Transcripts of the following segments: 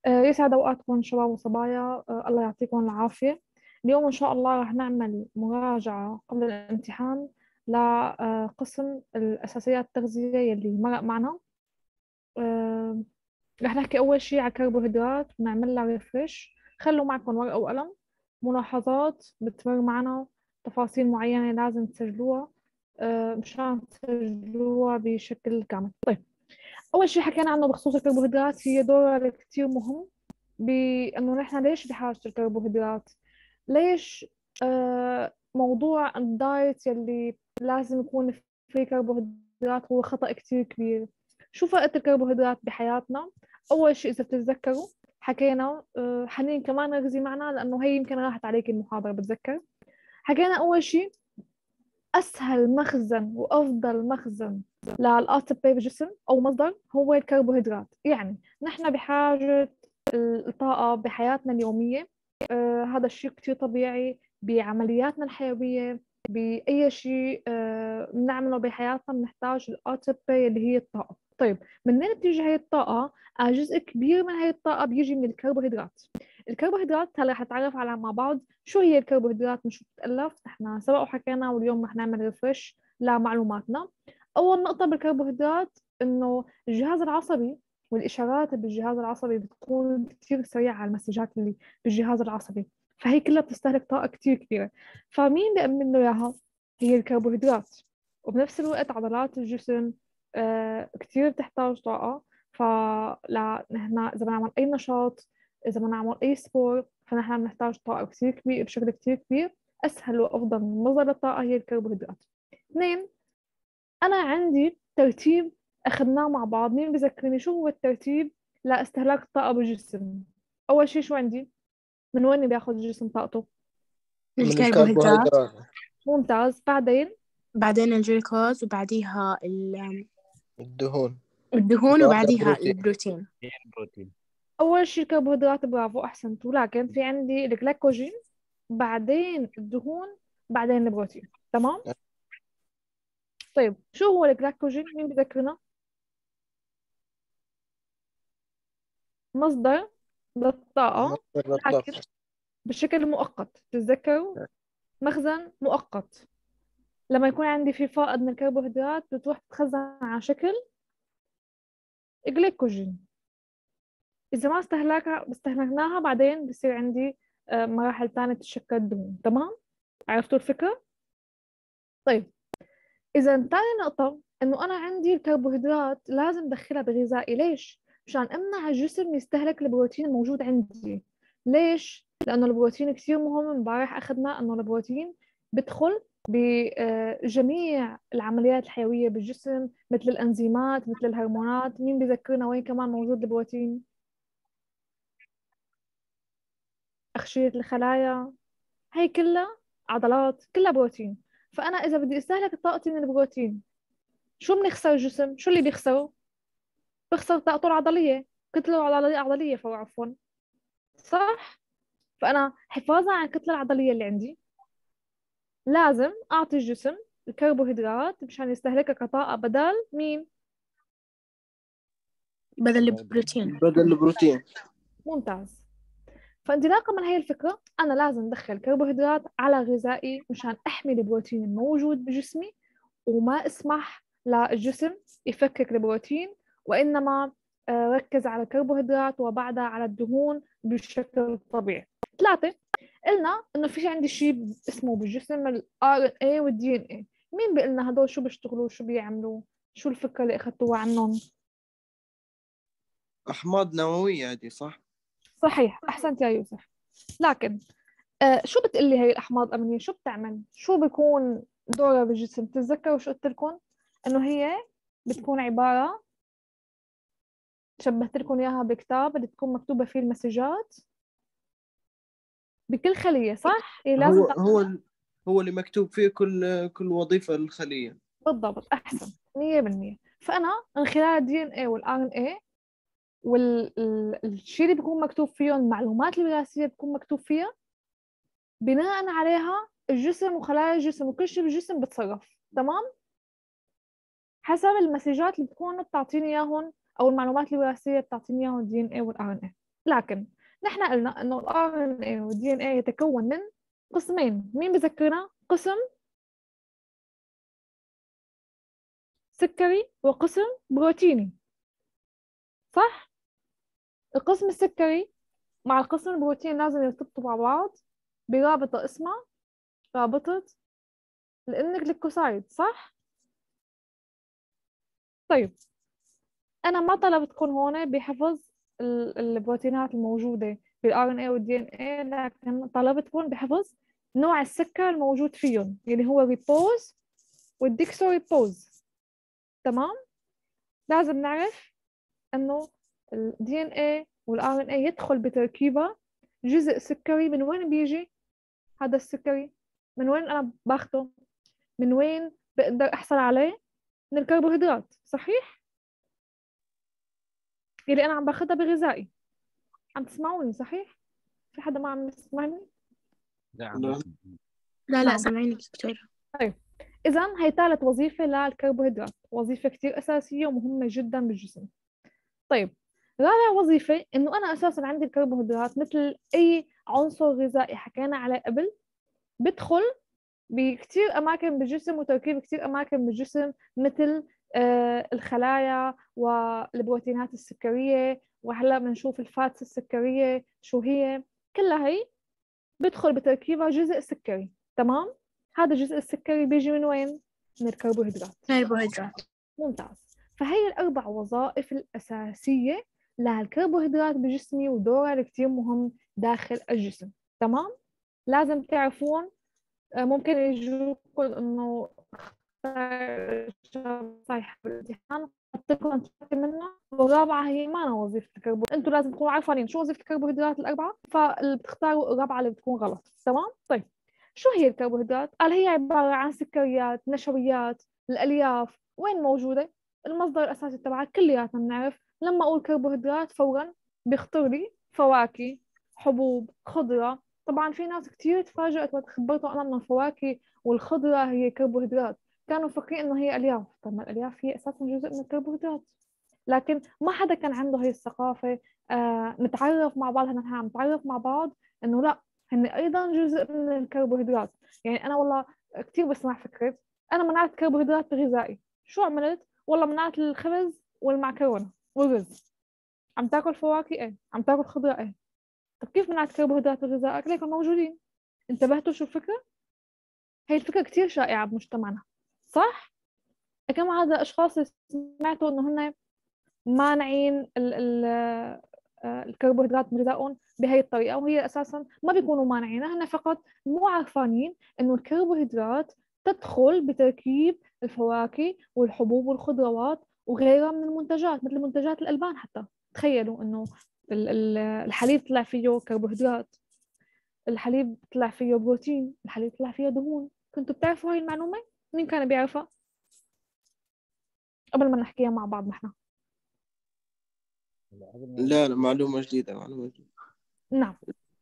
يسعد أوقاتكم شباب وصبايا. الله يعطيكم العافية. اليوم إن شاء الله رح نعمل مراجعة قبل الامتحان لقسم الأساسيات التغذية يلي مرق معنا. آه، رح نحكي أول شيء على الكربوهيدرات ونعمل لها ريفرش. خلوا معكم ورقة وقلم، ملاحظات بتمر معنا، تفاصيل معينة لازم تسجلوها مشان تسجلوها بشكل كامل. طيب، أول شيء حكينا عنه بخصوص الكربوهيدرات، هي دورها كتير مهم بأنه نحن ليش بحاجة الكربوهيدرات. ليش موضوع الدايت يلي لازم يكون فيه كربوهيدرات هو خطأ كتير كبير. شو فائدة الكربوهيدرات بحياتنا؟ أول شيء إذا بتتذكروا حكينا، حنين كمان ركزي معنا لأنه هي يمكن راحت عليك المحاضرة، بتذكر حكينا أول شيء أسهل مخزن وأفضل مخزن للآ تي بي بالجسم أو مصدر هو الكربوهيدرات. يعني نحن بحاجة الطاقة بحياتنا اليومية. هذا الشيء كتير طبيعي بعملياتنا الحيوية، بأي شيء بنعمله بحياتنا بنحتاج الآ تي بي اللي هي الطاقة. طيب، منين بتيجي هاي الطاقة؟ جزء كبير من هاي الطاقة بيجي من الكربوهيدرات. الكربوهيدرات هلا حنتعرف على مع بعض شو هي الكربوهيدرات، من شو بتتألف. نحن سبق وحكينا واليوم رح نعمل ريفرش لمعلوماتنا. أول نقطة بالكربوهيدرات إنه الجهاز العصبي والإشارات بالجهاز العصبي بتكون كتير سريعة على المسجات اللي بالجهاز العصبي، فهي كلها بتستهلك طاقة كتير كبيرة. فمين بيأمن له إياها؟ هي الكربوهيدرات. وبنفس الوقت عضلات الجسم كتير بتحتاج طاقة. فلا نحن إذا بنعمل أي نشاط، إذا بنعمل أي سبور، فنحن بنحتاج طاقة كتير كبير بشكل كتير كبير. أسهل وأفضل مصدر للطاقة هي الكربوهيدرات. اثنين، أنا عندي ترتيب أخذناه مع بعض. مين بذكرني شو هو الترتيب لاستهلاك الطاقة بالجسم؟ أول شيء شو عندي؟ من وين بياخذ الجسم طاقته؟ من الكربوهيدرات، الكربوهيدرات. ممتاز. بعدين بعدين الجلوكوز، وبعديها الدهون. الدهون، بعدها وبعديها بروتين. البروتين. بروتين. أول شيء الكربوهيدرات، برافو أحسنتوا. لكن في عندي الجلايكوجين، بعدين الدهون، بعدين البروتين. تمام؟ طيب، شو هو الجلايكوجين؟ مين بذكرنا؟ مصدر للطاقة، مصدر لكن الطاقة. بشكل مؤقت. تتذكروا؟ مخزن مؤقت. لما يكون عندي في فائض من الكربوهيدرات بتروح تتخزن على شكل جليكوجين. إذا ما استهلكناها بعدين بصير عندي مراحل تانية تتشكل دهون. تمام؟ عرفتوا الفكرة؟ طيب، إذا تاني نقطة إنه أنا عندي الكربوهيدرات لازم أدخلها بغذائي. ليش؟ مشان أمنع الجسم يستهلك البروتين الموجود عندي. ليش؟ لأنه البروتين كثير مهم. امبارح أخذنا إنه البروتين بدخل بجميع العمليات الحيوية بالجسم، مثل الأنزيمات، مثل الهرمونات. مين بذكرنا وين كمان موجود البروتين؟ أغشية الخلايا، هي كلها عضلات، كلها بروتين. فأنا إذا بدي أستهلك طاقتي من البروتين، شو بنخسر الجسم؟ شو اللي بيخسره؟ بخسر طاقته العضلية، كتلة عضلية فهو، عفوا. صح؟ فأنا حفاظا على الكتلة العضلية اللي عندي لازم أعطي الجسم الكربوهيدرات مشان يستهلكها كطاقة بدل مين؟ بدل البروتين. بدل البروتين. ممتاز. فانطلاقا من هي الفكرة أنا لازم أدخل كربوهيدرات على غذائي مشان أحمي البروتين الموجود بجسمي، وما اسمح للجسم يفكك البروتين، وإنما ركز على الكربوهيدرات وبعدها على الدهون بشكل طبيعي. ثلاثة، قلنا إنه في عندي شيء اسمه بالجسم ال RNA وال DNA. مين بيقلنا هدول شو بيشتغلوا، شو بيعملوا، شو الفكرة اللي أخذتوها عنهم؟ أحماض نووية هذه، صح؟ صحيح، أحسنت يا يوسف. لكن شو بتقلي هي الأحماض الأمينية؟ شو بتعمل؟ شو بيكون دورها بالجسم؟ تتذكروا شو قلت لكم؟ إنه هي بتكون عبارة، شبهت لكم إياها بكتاب اللي تكون مكتوبة فيه المسجات بكل خلية، صح؟ هي لازم هو هو هو اللي مكتوب فيه كل وظيفة للخلية. بالضبط، أحسن 100%. فأنا من خلال الدي إن إيه والآر إن إيه والشيء اللي بيكون مكتوب فيهم، المعلومات الوراثية بتكون مكتوب فيها، بناء عليها الجسم وخلايا الجسم وكل شيء بالجسم بتصرف. تمام؟ حسب المسجات اللي بتكون بتعطيني إياهم، أو المعلومات الوراثية بتعطيني إياهم الدي إن إيه والآر إن إيه. لكن نحن قلنا إنه ال RNA وال DNA يتكون من قسمين. مين بذكرنا؟ قسم سكري وقسم بروتيني، صح؟ القسم السكري مع القسم البروتيني لازم يرتبطوا مع بعض برابطة اسمها رابطة الإن-جليكوسايد، صح؟ طيب أنا ما طلبتكم هون بحفظ البروتينات الموجودة بال RNA وال DNA، لكن طلبتكم بحفظ نوع السكر الموجود فيهم اللي هو ريبوز والديكسو ريبوز. تمام؟ لازم نعرف إنه ال DNA وال RNA يدخل بتركيبة جزء سكري. من وين بيجي هذا السكري؟ من وين أنا باخده؟ من وين بقدر أحصل عليه؟ من الكربوهيدرات، صحيح؟ اللي أنا عم باخدها بغذائي. عم تسمعوني صحيح؟ في حدا ما عم يسمعني؟ لا. لا نعم. سامعينك دكتور. طيب إذا هي ثالث وظيفة للكربوهيدرات، وظيفة كتير أساسية ومهمة جدا بالجسم. طيب رابع وظيفة إنه أنا أساسا عندي الكربوهيدرات مثل أي عنصر غذائي حكينا عليه قبل، بدخل بكتير أماكن بالجسم وتركيب كتير أماكن بالجسم، مثل الخلايا والبروتينات السكرية، وهلا بنشوف الفاتس السكرية شو هي. كلها هي بدخل بتركيبها جزء سكري. تمام؟ هذا الجزء السكري بيجي من وين؟ من الكربوهيدرات. كربوهيدرات. ممتاز. فهي الأربع وظائف الأساسية للكربوهيدرات بجسمي، ودورها كتير مهم داخل الجسم. تمام؟ لازم تعرفون. ممكن يجوكم إنه صحيح بالامتحان حط لكم منها، والرابعة هي ما أنا وظيفة الكربوهيدرات. أنتوا لازم تكونوا عارفين شو وظيفة الكربوهيدرات الأربعة، فاللي بتختاروا الرابعة اللي بتكون غلط. تمام؟ طيب شو هي الكربوهيدرات؟ قال هي عبارة عن سكريات، نشويات، الألياف. وين موجودة؟ المصدر الأساسي تبعها كلياتنا بنعرف. لما أقول كربوهيدرات فورا بيخطر لي فواكه، حبوب، خضرة. طبعا في ناس كتير تفاجأت وقت خبرتهم أنا من الفواكه والخضرة هي كربوهيدرات، كانوا فاكرين إنه هي ألياف. طب ما الألياف هي أساسا جزء من الكربوهيدرات، لكن ما حدا كان عنده هي الثقافة. نتعرف مع بعض، نحن عم نتعرف مع بعض إنه لا، هن أيضا جزء من الكربوهيدرات. يعني أنا والله كتير بسمع فكرة أنا منعت كربوهيدرات بغذائي. شو عملت؟ والله منعت الخبز والمعكرونة والرز. عم تاكل فواكه؟ ايه. عم تاكل خضرة؟ ايه. طب كيف منعت كربوهيدرات بغذائك؟ ليكن موجودين. انتبهتوا شو الفكرة؟ هي الفكرة كتير شائعة بمجتمعنا، صح؟ كم عدد أشخاص سمعتوا إنه هن مانعين الكربوهيدرات من غذائهم بهي الطريقة، وهي أساسا ما بيكونوا مانعينها، هن فقط مو عارفانين إنه الكربوهيدرات تدخل بتركيب الفواكه والحبوب والخضروات وغيرها من المنتجات، مثل منتجات الألبان حتى. تخيلوا إنه الحليب طلع فيه كربوهيدرات، الحليب طلع فيه بروتين، الحليب طلع فيه دهون. كنتوا بتعرفوا هاي المعلومة؟ مين كان بيعرفها قبل ما نحكيها مع بعض نحن؟ لا، معلومة جديدة، معلومة جديدة. نعم.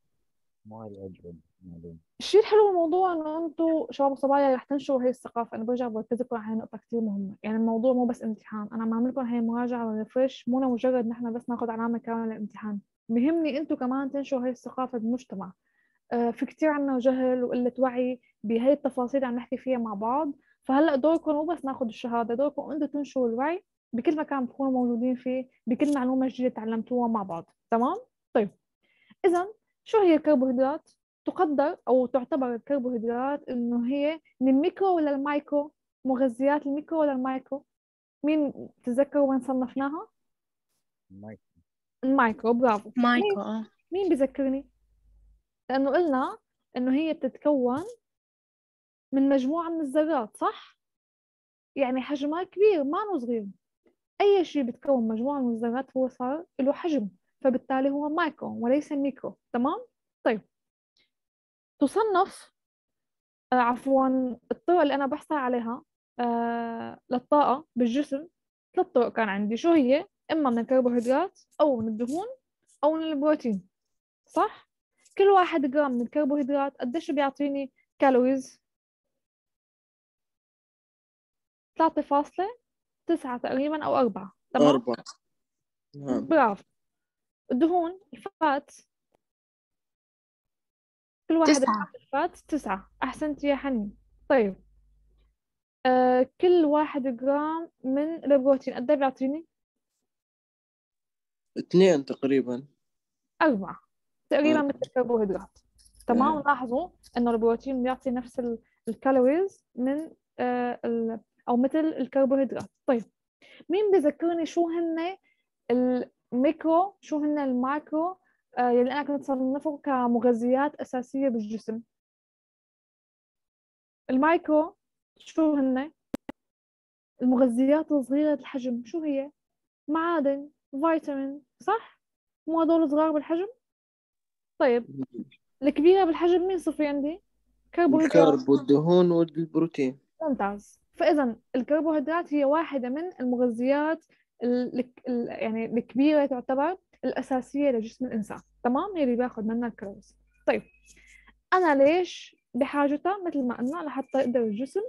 الشيء الحلو بالموضوع انه انتم شباب وصبايا رح تنشروا هي الثقافه. انا برجع بركزكم على هي نقطه كثير مهمه. يعني الموضوع مو بس امتحان، انا بعمل لكم هي مراجعه وريفرش، مو مجرد نحن بس ناخذ علامه كامله للامتحان. بهمني انتم كمان تنشروا هي الثقافه بالمجتمع. في كثير عنا جهل وقله وعي بهي التفاصيل عم نحكي فيها مع بعض. فهلا دوركم مو بس ناخذ الشهاده، دوركم انتم تنشروا الوعي بكل مكان بتكونوا موجودين فيه، بكل معلومه جديده تعلمتوها مع بعض. تمام؟ طيب إذا شو هي الكربوهيدرات؟ تقدر أو تعتبر الكربوهيدرات إنه هي من الميكرو ولا المايكرو؟ مغذيات الميكرو ولا المايكرو؟ مين تذكروا وين صنفناها؟ المايكرو. برافو. مايكو. مين بذكرني؟ لأنه قلنا إنه هي بتتكون من مجموعة من الذرات، صح؟ يعني حجمها كبير ما إنه صغير. أي شيء بتكون مجموعة من الذرات هو صار له حجم، فبالتالي هو مايكرو وليس ميكرو. تمام؟ طيب تصنف عفوا الطرق اللي أنا بحصل عليها للطاقة بالجسم. ثلاث طرق كان عندي. شو هي؟ إما من الكربوهيدرات أو من الدهون أو من البروتين، صح؟ كل واحد جرام من الكربوهيدرات قديش بيعطيني كالوريز؟ 3.9 تقريبا أو 4. تمام؟ 4. نعم. برافو. الدهون الفات، كل واحد 9. جرام الفات 9. أحسنت يا حنين. طيب كل 1 جرام من البروتين قد إيه بيعطيني؟ 2 تقريبا. 4 تقريبا مثل 4. الكربوهيدرات. تمام. لاحظوا إنه البروتين بيعطي نفس الكالوريز من أو مثل الكربوهيدرات. طيب مين بذكرني شو هن الميكرو، شو هن الماكرو يلي أنا كنت صنفه كمغذيات أساسية بالجسم؟ المايكرو شو هن؟ المغذيات الصغيرة الحجم. شو هي؟ معادن، فيتامين، صح؟ مو هدول صغار بالحجم؟ طيب الكبيرة بالحجم مين صفي عندي؟ كربوهيدرات. الكارب والدهون والبروتين. ممتاز. فإذا الكربوهيدرات هي واحدة من المغذيات يعني الكبيرة، تعتبر الأساسية لجسم الإنسان. تمام. هي اللي بياخد منها الكالوريز. طيب أنا ليش بحاجتها؟ مثل ما قلنا لحتى يقدر الجسم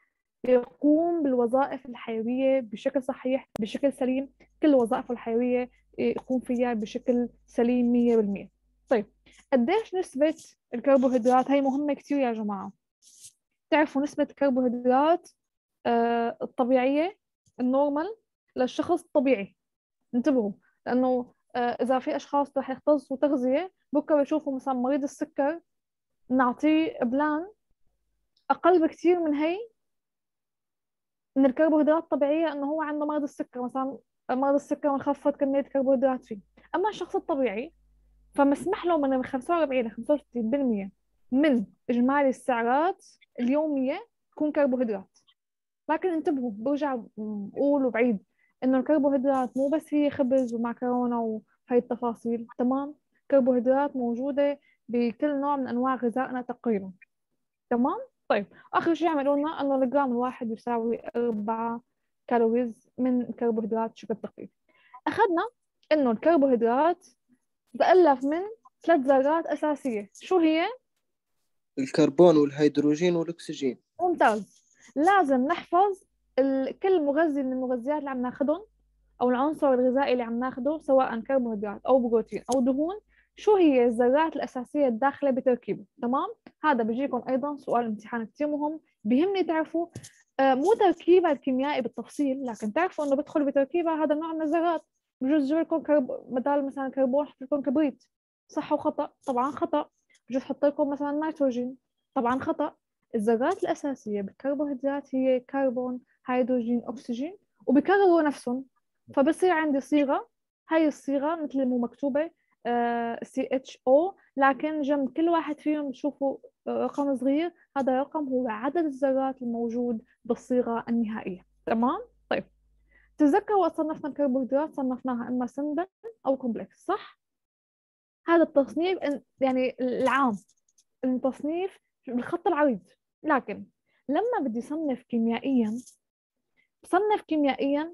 يقوم بالوظائف الحيوية بشكل صحيح، بشكل سليم. كل وظائفه الحيوية يقوم فيها بشكل سليم 100%. طيب قديش نسبة الكربوهيدرات؟ هي مهمة كتير يا جماعة. تعرفوا نسبة الكربوهيدرات الطبيعية، النورمال، للشخص الطبيعي. انتبهوا، لأنه إذا في أشخاص رح يختصوا تغذية بكرة يشوفوا مثلا مريض السكر، نعطيه بلان أقل بكتير من هي، من الكربوهيدرات الطبيعية، إنه هو عنده مرض السكر مثلا. مرض السكر منخفض كمية الكربوهيدرات فيه. أما الشخص الطبيعي فمسمح له من 45 ل 65% من إجمالي السعرات اليومية تكون كربوهيدرات. لكن انتبهوا، برجع بقول وبعيد إنه الكربوهيدرات مو بس هي خبز ومعكرونة وهي التفاصيل. تمام. الكربوهيدرات موجودة بكل نوع من أنواع غذائنا تقريبا. تمام. طيب آخر شيء عملوا لنا إنه الجرام الواحد يساوي 4 كالوريز من الكربوهيدرات بشكل تقريبي. أخذنا إنه الكربوهيدرات تتألف من 3 ذرات أساسية. شو هي؟ الكربون والهيدروجين والأكسجين. ممتاز. لازم نحفظ كل مغذي من المغذيات اللي عم ناخدهم، أو العنصر الغذائي اللي عم ناخده، سواء كربوهيدرات أو بروتين أو دهون، شو هي الذرات الأساسية الداخلة بتركيبه. تمام. هذا بيجيكم أيضا سؤال امتحان كتير مهم، بيهمني تعرفوا مو تركيبها الكيميائي بالتفصيل، لكن تعرفوا إنه بدخل بتركيبها هذا النوع من الذرات. بجوز يجيب لكم بدل مثلا كربون يحط لكم كبريت. صح وخطأ؟ طبعا خطأ. بجوز يحط لكم مثلا نيتروجين. طبعا خطأ. الذرات الأساسية بالكربوهيدرات هي كربون، هيدروجين، أكسجين، وبكرروا نفسهم. فبصير عندي صيغة، هاي الصيغة مثل مو مكتوبة CHO، لكن جنب كل واحد فيهم بشوفوا رقم صغير. هذا الرقم هو عدد الذرات الموجود بالصيغة النهائية. تمام. طيب تتذكر وقت صنفنا الكربوهيدرات صنفناها إما سمبل أو كومبلكس، صح؟ هذا التصنيف يعني العام، التصنيف بالخط العريض. لكن لما بدي صنف كيميائيا، بصنف كيميائيا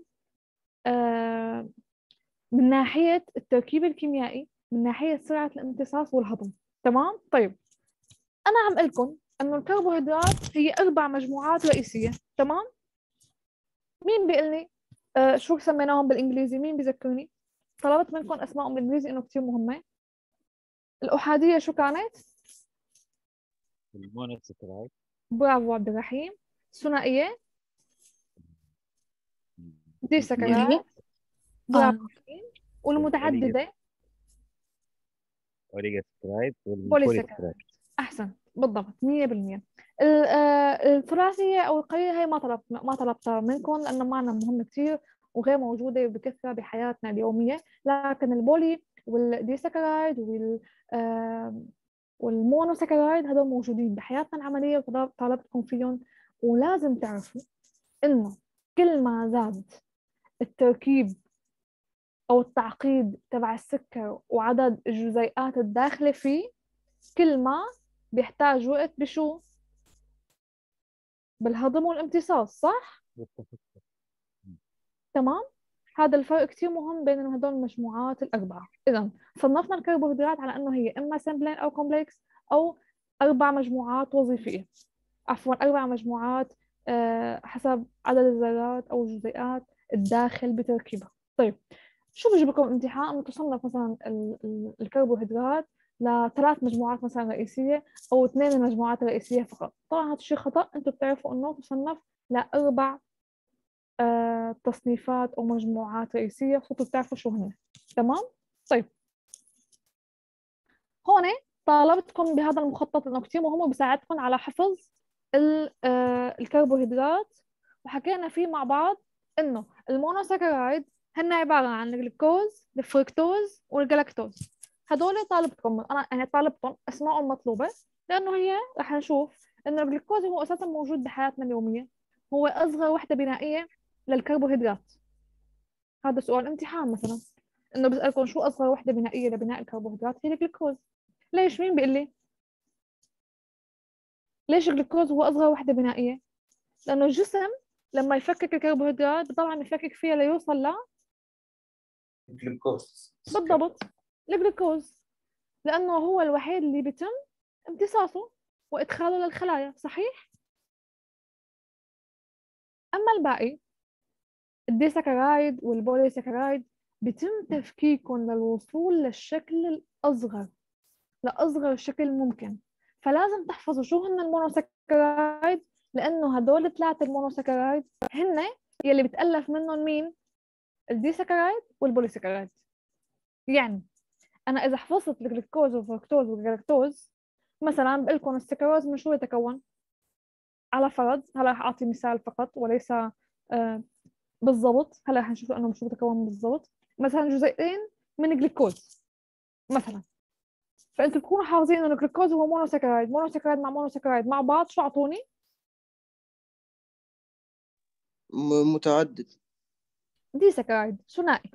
من ناحية التركيب الكيميائي، من ناحية سرعة الامتصاص والهضم. تمام. طيب أنا عم أقول لكم أنه الكربوهيدرات هي 4 مجموعات رئيسية. تمام. مين بيقول لي شو سميناهم بالإنجليزي؟ مين بيذكرني؟ طلبت منكم أسمائهم بالإنجليزي إنه كتير مهمة. الأحادية شو كانت؟ المونوسكرايد. برافو عبد الرحيم. ثنائية دي سكرات. اللي هي برافو. والمتعددة اوليغوسكرايد بوليسكرايد. والبوليسكرايد. أحسن بالضبط 100%. الثلاثية أو القليلة هي ما طلبتها منكم لأنه معنا مهم كتير وغير موجودة بكثرة بحياتنا اليومية. لكن البولي والديسكرايد والمونوسكرايد هذول موجودين بحياتنا العملية وطالبتكم فيهم. ولازم تعرفوا إنه كل ما زاد التركيب أو التعقيد تبع السكر وعدد الجزيئات الداخلة فيه، كل ما بيحتاج وقت بشو؟ بالهضم والامتصاص، صح؟ تمام. هذا الفرق كتير مهم بين هدول المجموعات الأربعة. إذا صنفنا الكربوهيدرات على أنه هي إما سمبلين أو كومبلكس أو 4 مجموعات وظيفية، عفوا 4 مجموعات حسب عدد الذرات أو الجزيئات الداخل بتركيبها. طيب شو بيجيب لكم امتحان انه تصنف مثلا الكربوهيدرات لثلاث مجموعات مثلا رئيسيه او اثنين المجموعات الرئيسيه فقط. طبعا هذا الشيء خطا، انتم بتعرفوا انه تصنف لاربع تصنيفات او مجموعات رئيسيه، صرتوا بتعرفوا شو هن. تمام. طيب هون طالبتكم بهذا المخطط لانه كثير مهم وبيساعدكم على حفظ الكربوهيدرات، وحكينا فيه مع بعض انه المونوساكرايد هن عباره عن الجلوكوز، الفركتوز والجلاكتوز. هدول طالبتكم، انا يعني طالبتهم اسمائهم مطلوبه لانه هي رح نشوف انه الجلوكوز هو اساسا موجود بحياتنا اليوميه، هو اصغر وحده بنائيه للكربوهيدرات. هذا سؤال امتحان مثلا، انه بسالكم شو اصغر وحده بنائيه لبناء الكربوهيدرات، هي الجلوكوز. ليش؟ مين بيقول لي؟ ليش الجلوكوز هو اصغر وحده بنائيه؟ لانه الجسم لما يفكك الكربوهيدرات طبعا يفكك فيها ليوصل جلوكوز. بالضبط الجلوكوز، لانه هو الوحيد اللي بيتم امتصاصه وادخاله للخلايا. صحيح؟ اما الباقي الديساكرايد والبوليساكرايد بيتم تفكيكهم للوصول للشكل الاصغر، لاصغر شكل ممكن. فلازم تحفظوا شو هن المونوساكرايد، لانه هدول الثلاثه المونوساكرايد هن يلي بتالف منهم مين؟ الديساكرايد والبوليساكرايد. يعني انا اذا حفظت الجلوكوز والفركتوز والجلاكتوز، مثلا بقول لكم السكروز من شو يتكون؟ على فرض، هلا رح اعطي مثال فقط وليس بالضبط، هلا رح نشوف انه من شو بتكون بالضبط. مثلا جزيئين من جلوكوز مثلا، فانتم تكونوا حافظين انه الجلوكوز هو مونوساكرايد، مونوساكرايد مع مونوساكرايد مع بعض شو اعطوني؟ متعدد. ديساكرايد، ثنائي.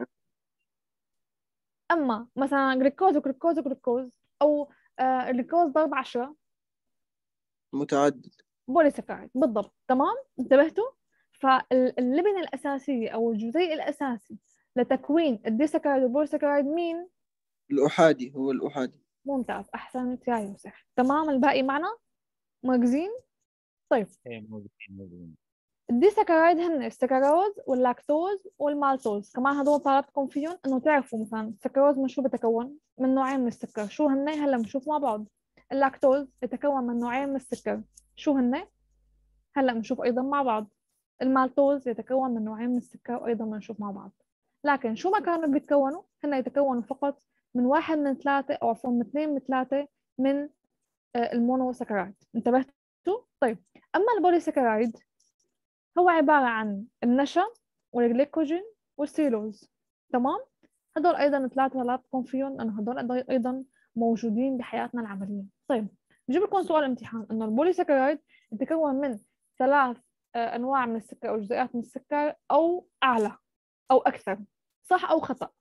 اما مثلا جلوكوز وجلوكوز وجلوكوز، او جلوكوز ضرب 10، متعدد. بوليساكرايد بالضبط. تمام، انتبهتوا؟ فاللبنة الأساسية أو الجزيء الأساسي لتكوين الديساكرايد والبوليساكرايد مين؟ الأحادي، هو الأحادي. ممتاز، أحسنت يا يوسف. تمام، الباقي معنا مركزين؟ طيب ايه موجودين. الديساكرايد هن السكروز واللاكتوز والمالتوز، كمان هدول طالبتكم فيهم انه تعرفوا مثلا السكروز من شو بتكون؟ من نوعين من السكر. شو هن؟ هلا بنشوف مع بعض. اللاكتوز يتكون من نوعين من السكر. شو هن؟ هلا بنشوف ايضا مع بعض. المالتوز يتكون من نوعين من السكر وايضا بنشوف مع بعض. لكن شو ما كانوا بيتكونوا، هن يتكونوا فقط من واحد من ثلاثة او عفوا من اثنين من ثلاثة من المونوسكرايد. انتبهتوا؟ طيب اما البوليسكرايد هو عبارة عن النشا والجليكوجين والسيلوز. تمام. هدول ايضا ثلاثة طلبتكم فيهم لانه هدول ايضا موجودين بحياتنا العملية. طيب بجيب لكم سؤال امتحان انه البوليسكرايد يتكون من ثلاث انواع من السكر او جزيئات من السكر او اعلى او اكثر. صح او خطأ؟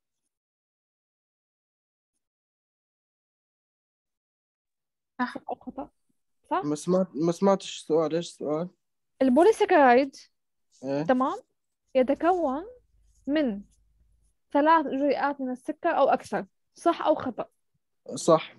صح. صح او خطأ؟ صح. ما سمعتش السؤال، ايش السؤال؟ البوليسكرايد ايه. تمام يتكون من ثلاث جزيئات من السكر او اكثر. صح او خطأ؟ صح.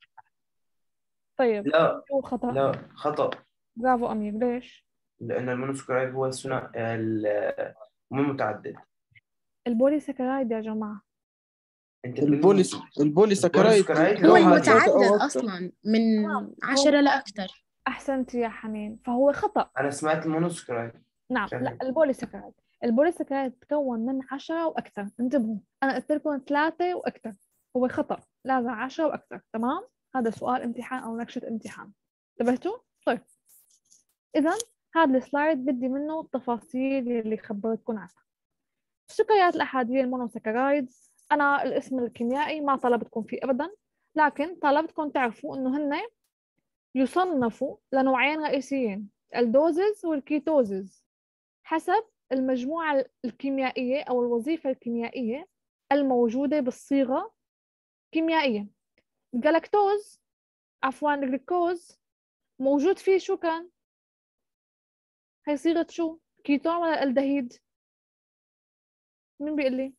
طيب لا هو خطأ. لا، خطأ. برافو أمير. ليش؟ لأن المونوسكرايد هو مو متعدد. البوليسكرايد يا جماعة. أنت بتقول البولي سكرايد البوليسكرايد هو هو له حادي. ثلاثة المتعدد أو أكثر. أصلا من هو 10 لأكثر. أحسنت يا حنين، فهو خطأ. أنا سمعت المونوسكرايد. نعم، لا شكلك. البوليسكرايد. البوليسكرايد تتكون من 10 وأكثر. انتبهوا، أنا قلت لكم 3 وأكثر. هو خطأ، لازم 10 وأكثر. تمام، هذا سؤال امتحان أو نكشة امتحان. انتبهتوا؟ طيب إذا هذا السلايد بدي منه التفاصيل اللي خبرتكم عنها. السكريات الأحادية المونوسكرايد، أنا الاسم الكيميائي ما طلبتكم فيه أبدا، لكن طلبتكم تعرفوا إنه هن يصنفوا لنوعين رئيسيين، الدوزز والكيتوزز، حسب المجموعة الكيميائية أو الوظيفة الكيميائية الموجودة بالصيغة كيميائيا. الجلاكتوز عفوا الجلوكوز موجود فيه شو كان؟ هي صيغة شو؟ كيتون ولا الدهيد؟ مين بيقول لي؟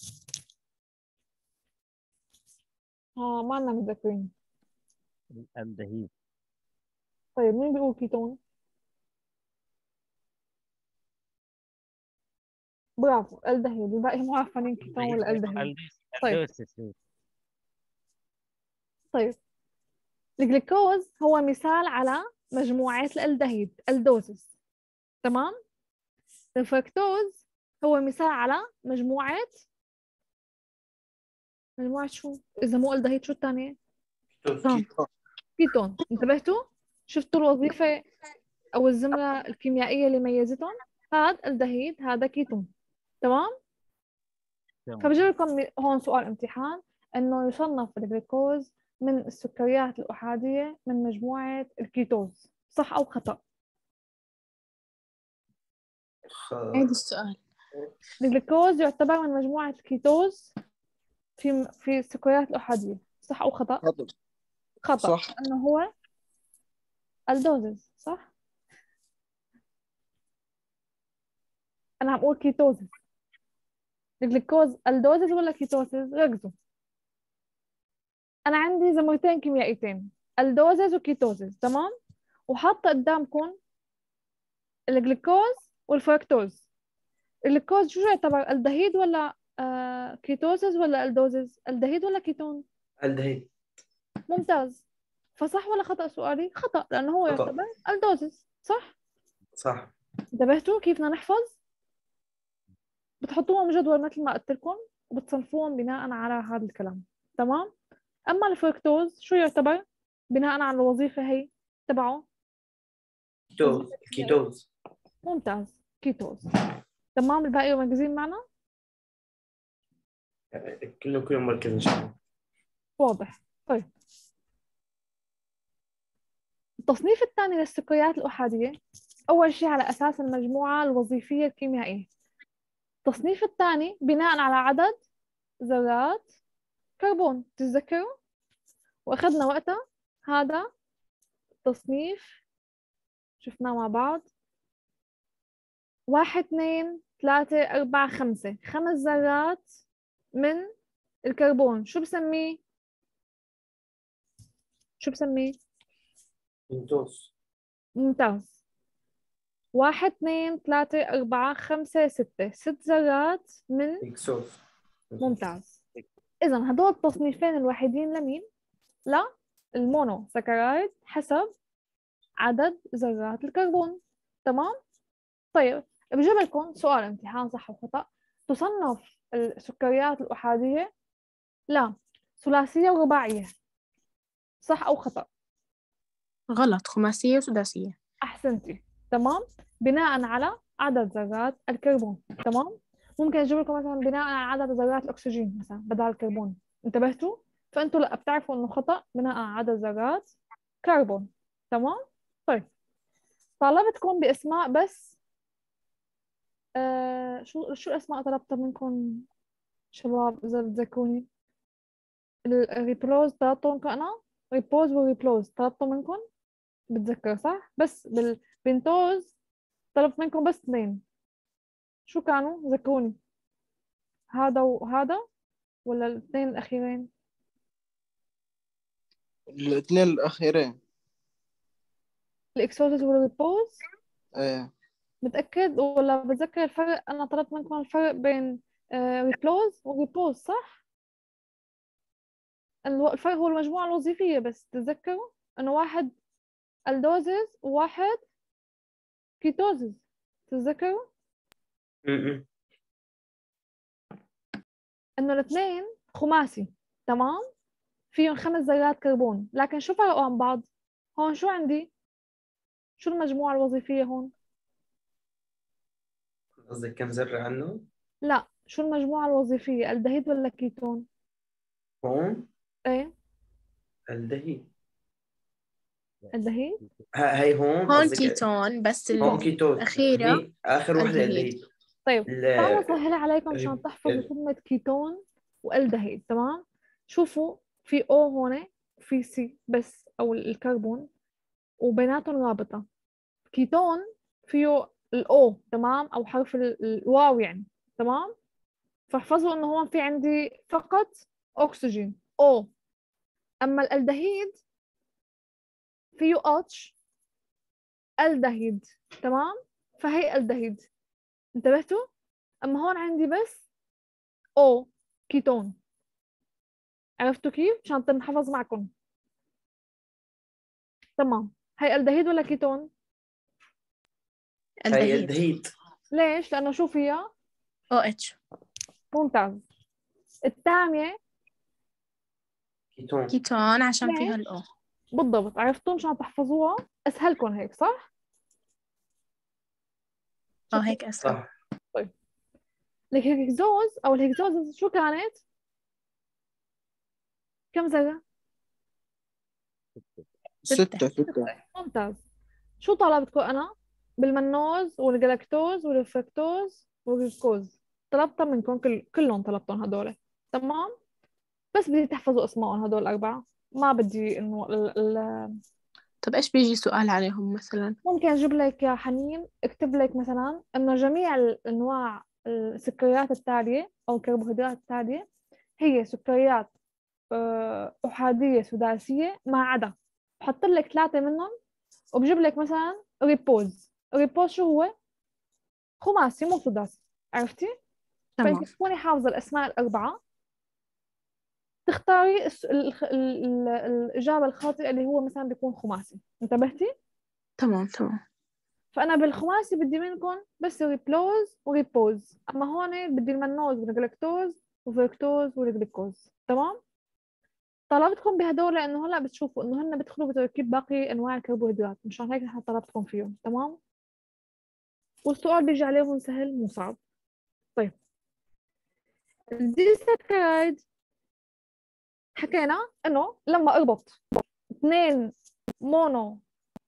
ما لنا متذكرين. الدهيد. طيب مين بيقول كيتون؟ برافو الدهيد، الباقي مو عارفين كيتون ولا الدهيد. طيب. طيب الجلوكوز هو مثال على مجموعات الالدهيد الدوزز، تمام. الفركتوز هو مثال على مجموعة شو؟ إذا مو الدهيد شو الثانية؟ كيتون. انتبهتوا؟ شفتوا الوظيفة أو الزمرة الكيميائية اللي ميزتهم؟ هذا الدهيد، هذا كيتون، تمام؟ فبجيب لكم هون سؤال امتحان إنه يصنف الجلوكوز من السكريات الأحادية من مجموعة الكيتوز، صح أو خطأ؟ عيد السؤال. الجلوكوز يعتبر من مجموعة الكيتوز في السكريات الأحادية، صح أو خطأ؟ خطأ. صح. إنه هو الدوزز، صح؟ أنا عم أقول كيتوزز. الجلوكوز الدوزز ولا كيتوزز؟ ركزوا. أنا عندي زمرتين كيميائيتين، الدوزز وكيتوزز، تمام؟ وحاطة قدامكم الجلوكوز والفركتوز. الجلوكوز شو يعتبر، الدهيد ولا كيتوزز ولا الدوزز؟ الدهيد ولا كيتون؟ الدهيد. ممتاز. فصح ولا خطأ سؤالي؟ خطأ، لأنه هو خطأ. يعتبر الدوزز، صح؟ صح. انتبهتوا كيف بدنا نحفظ؟ بتحطوهم جدول مثل ما قلت لكم وبتصنفوهم بناء على هذا الكلام، تمام. اما الفركتوز شو يعتبر بناء على الوظيفه هي تبعه؟ كيتوز. ممتاز، كيتوز، تمام. الباقي مركزين معنا؟ كلهم مركز ان شاء الله. واضح. طيب التصنيف الثاني للسكريات الأحادية، أول شيء على أساس المجموعة الوظيفية الكيميائية. التصنيف الثاني بناء على عدد ذرات كربون، تتذكروا؟ وأخذنا وقتها هذا التصنيف، شفناه مع بعض. 1 2 3 4 5، 5 ذرات من الكربون، شو بسميه؟ شو بسميه؟ كيتوز. ممتاز. 1 2 3 4 5 6، 6 ذرات من إكسوس. ممتاز. إذا هدول التصنيفين الوحيدين لمين؟ لا المونو سكرايد حسب عدد ذرات الكربون، تمام. طيب بجيب لكم سؤال امتحان صح وخطأ. تصنف السكريات الأحادية لا ثلاثية ورباعية، صح أو خطأ؟ غلط، خماسية وسداسية. أحسنتي، تمام. بناء على عدد ذرات الكربون، تمام. ممكن أجيب لكم مثلا بناء على عدد ذرات الأكسجين مثلا بدل الكربون، انتبهتوا؟ فأنتوا لا بتعرفوا إنه خطأ بناء على عدد ذرات كربون، تمام. طيب طالبتكم بأسماء بس شو الأسماء طلبتها منكم شباب إذا بتذكروني؟ الريبلوز طلبته منكم أنا؟ ريبوز وريبلوز طلبته منكم؟ بتذكر صح؟ بس بالبنتوز طلبت منكم بس 2، شو كانوا؟ ذكروني. هذا وهذا ولا الاثنين الأخيرين؟ الاثنين الأخيرين. الإكسوزز والريبوز؟ ايه. متأكد ولا بتذكر الفرق؟ أنا طلبت منكم الفرق بين ريبلوز وريبوز، صح؟ الفرق هو المجموعة الوظيفية بس، تتذكروا إنه واحد الدوزز وواحد كيتوزز، تتذكروا؟ إنه الاثنين خماسي، تمام؟ فيهم 5 ذرات كربون، لكن شو فرقوا عن بعض؟ هون شو عندي؟ شو المجموعة الوظيفية هون؟ قصدك كم ذرة عنه؟ لا، شو المجموعة الوظيفية، الدهيد ولا الكيتون؟ هون ايه الدهيد. الدهيد. هاي هون هون قصدك. كيتون بس هون كيتوز. الأخيرة هني آخر وحدة الدهيد. الدهيد. طيب تعالوا سهل عليكم ال- عشان تحفظوا كلمة كيتون والدهيد، تمام. شوفوا في او هون في سي بس او الكربون وبيناتهم رابطة. كيتون فيه الاو، تمام، او حرف الواو يعني، تمام. فاحفظوا انه هون في عندي فقط اكسجين او. اما الالدهيد فيه اتش، الدهيد، تمام. فهي الدهيد، انتبهتوا؟ أما هون عندي بس أو كيتون. عرفتوا كيف؟ مشان تنحفظ معكم. تمام. هي الدهيد ولا كيتون؟ هي الدهيد. الدهيد. ليش؟ لأنه شو فيها؟ OH. ممتاز. الثانية كيتون. كيتون عشان فيها ليش؟ الأو. بالضبط. عرفتوا مشان تحفظوها أسهلكم هيك صح؟ هيك أسهل. صح. طيب الهكزوز أو الهكزوز شو كانت؟ كم ذرة؟ 6. ممتاز. شو طلبتكم أنا؟ بالمنوز والجلاكتوز والفركتوز والجلوكوز. طلبتها منكم كلهم طلبتهم هدول. تمام. بس بدي تحفظوا اسمائهم هدول الأربعة. ما بدي إنه طب إيش بيجي سؤال عليهم مثلا؟ ممكن أجيب لك يا حنين اكتب لك مثلا إنه جميع الأنواع السكريات التالية أو الكربوهيدرات التالية هي سكريات أحادية سداسية ما عدا. بحط لك 3 منهم وبجيب لك مثلا ريبوز. ريبوز شو هو؟ خماسي مو سداسي. عرفتي؟ تمام. فانت تكوني حافظة الأسماء الأربعة تختاري الإجابة الخاطئة اللي هو مثلا بيكون خماسي. انتبهتي؟ تمام. فأنا بالخماسي بدي منكم بس ريبلوز وريبوز. أما هون بدي المنوز والجلاكتوز وفركتوز والجلوكوز. تمام؟ طلبتكم بهدول لأنه هلا بتشوفوا إنه هن بيدخلوا بتركيب باقي أنواع الكربوهيدرات. مشان هيك نحن طلبتكم فيهم. تمام؟ والسؤال بيجي عليهم سهل مو صعب. طيب الديسكرايد حكينا إنه لما أربط 2 مونو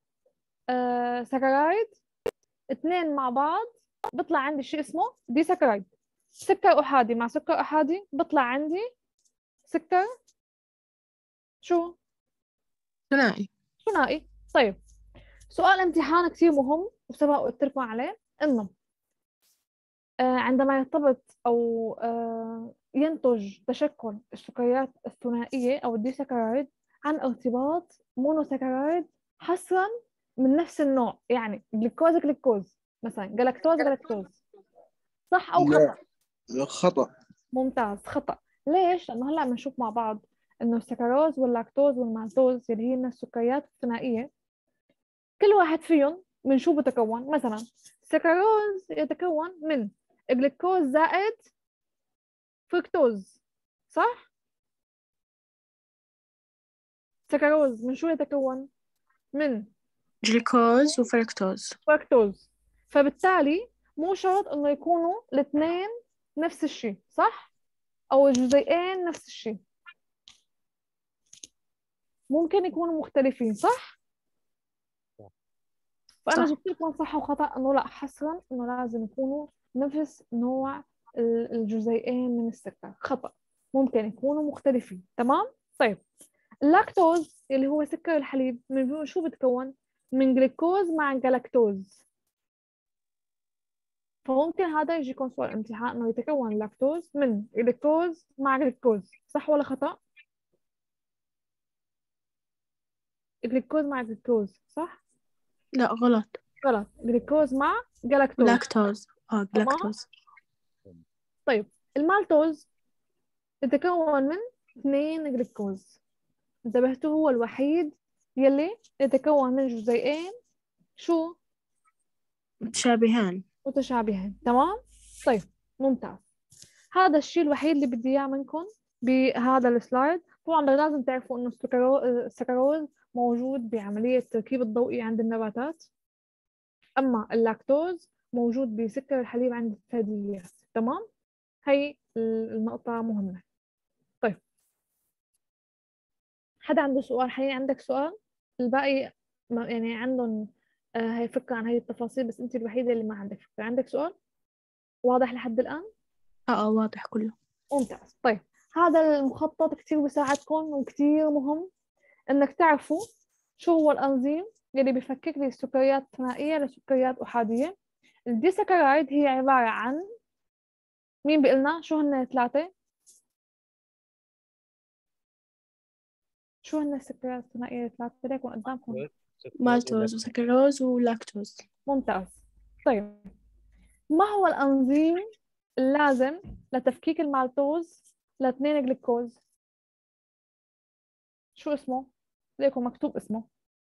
سكرايد 2 مع بعض بطلع عندي شيء اسمه ديسكرايد. سكر أحادي مع سكر أحادي بطلع عندي سكر شو؟ ثنائي. ثنائي. طيب سؤال امتحان كثير مهم وسبق قلت لكم عليه إنه عندما يرتبط أو ينتج تشكل السكريات الثنائية أو الديسكرايد عن ارتباط مونوسكرايد حصرا من نفس النوع. يعني جلوكوز جلوكوز مثلا جلاكتوز جلاكتوز. صح أو خطأ؟ لا خطأ. ممتاز. خطأ. ليش؟ لأنه هلأ بنشوف مع بعض إنه السكروز واللاكتوز والمالتوز اللي هي السكريات الثنائية كل واحد فيهم من شو بتكون. مثلا السكروز يتكون من جلوكوز زائد فركتوز. صح؟ سكروز من شو يتكون؟ من جلوكوز وفركتوز. فركتوز. فبالتالي مو شرط إنه يكونوا الاثنين نفس الشيء. صح؟ أو الجزيئين نفس الشيء. ممكن يكونوا مختلفين. صح؟ فأنا صح. جبت لكم صح وخطأ إنه لا حصرا إنه لازم يكونوا نفس نوع الجزيئين من السكر. خطأ. ممكن يكونوا مختلفين. تمام؟ طيب اللاكتوز اللي هو سكر الحليب من شو بتكون؟ من جلوكوز مع جلاكتوز. فممكن هذا يجيكم سؤال امتحان إنه يتكون اللاكتوز من جلوكوز مع جلوكوز. صح ولا خطأ؟ جلوكوز مع جلوكوز. صح؟ لا غلط. غلط. جلوكوز مع جلاكتوز. لاكتوز. تمام؟ جلاكتوز. طيب المالتوز يتكون من 2 جلوكوز. انتبهتوا؟ هو الوحيد يلي يتكون من جزيئين شو؟ متشابهان. متشابهين. تمام؟ طيب ممتاز. هذا الشيء الوحيد اللي بدي اياه منكم بهذا السلايد. طبعا لازم تعرفوا انه السكروز موجود بعملية التركيب الضوئي عند النباتات. اما اللاكتوز موجود بسكر الحليب عند الثدييات. تمام؟ هي النقطة مهمة. طيب حدا عنده سؤال؟ حقيقي عندك سؤال؟ الباقي يعني عندهم هي فكرة عن هي التفاصيل بس انت الوحيدة اللي ما عندك فكرة. عندك سؤال واضح لحد الآن؟ واضح كله. ممتاز. طيب هذا المخطط كتير بيساعدكم وكتير مهم انك تعرفوا شو هو الانزيم اللي بيفكك لي السكريات الثنائية لسكريات أحادية. الديسكرايد هي عبارة عن مين بيقلنا شو هن 3؟ شو هن السكريات الثنائية 3 ليكم قدامكم؟ مالتوز وسكروز ولاكتوز. ممتاز. طيب ما هو الأنزيم اللازم لتفكيك المالتوز ل2 جلوكوز شو اسمه؟ ليكم مكتوب اسمه،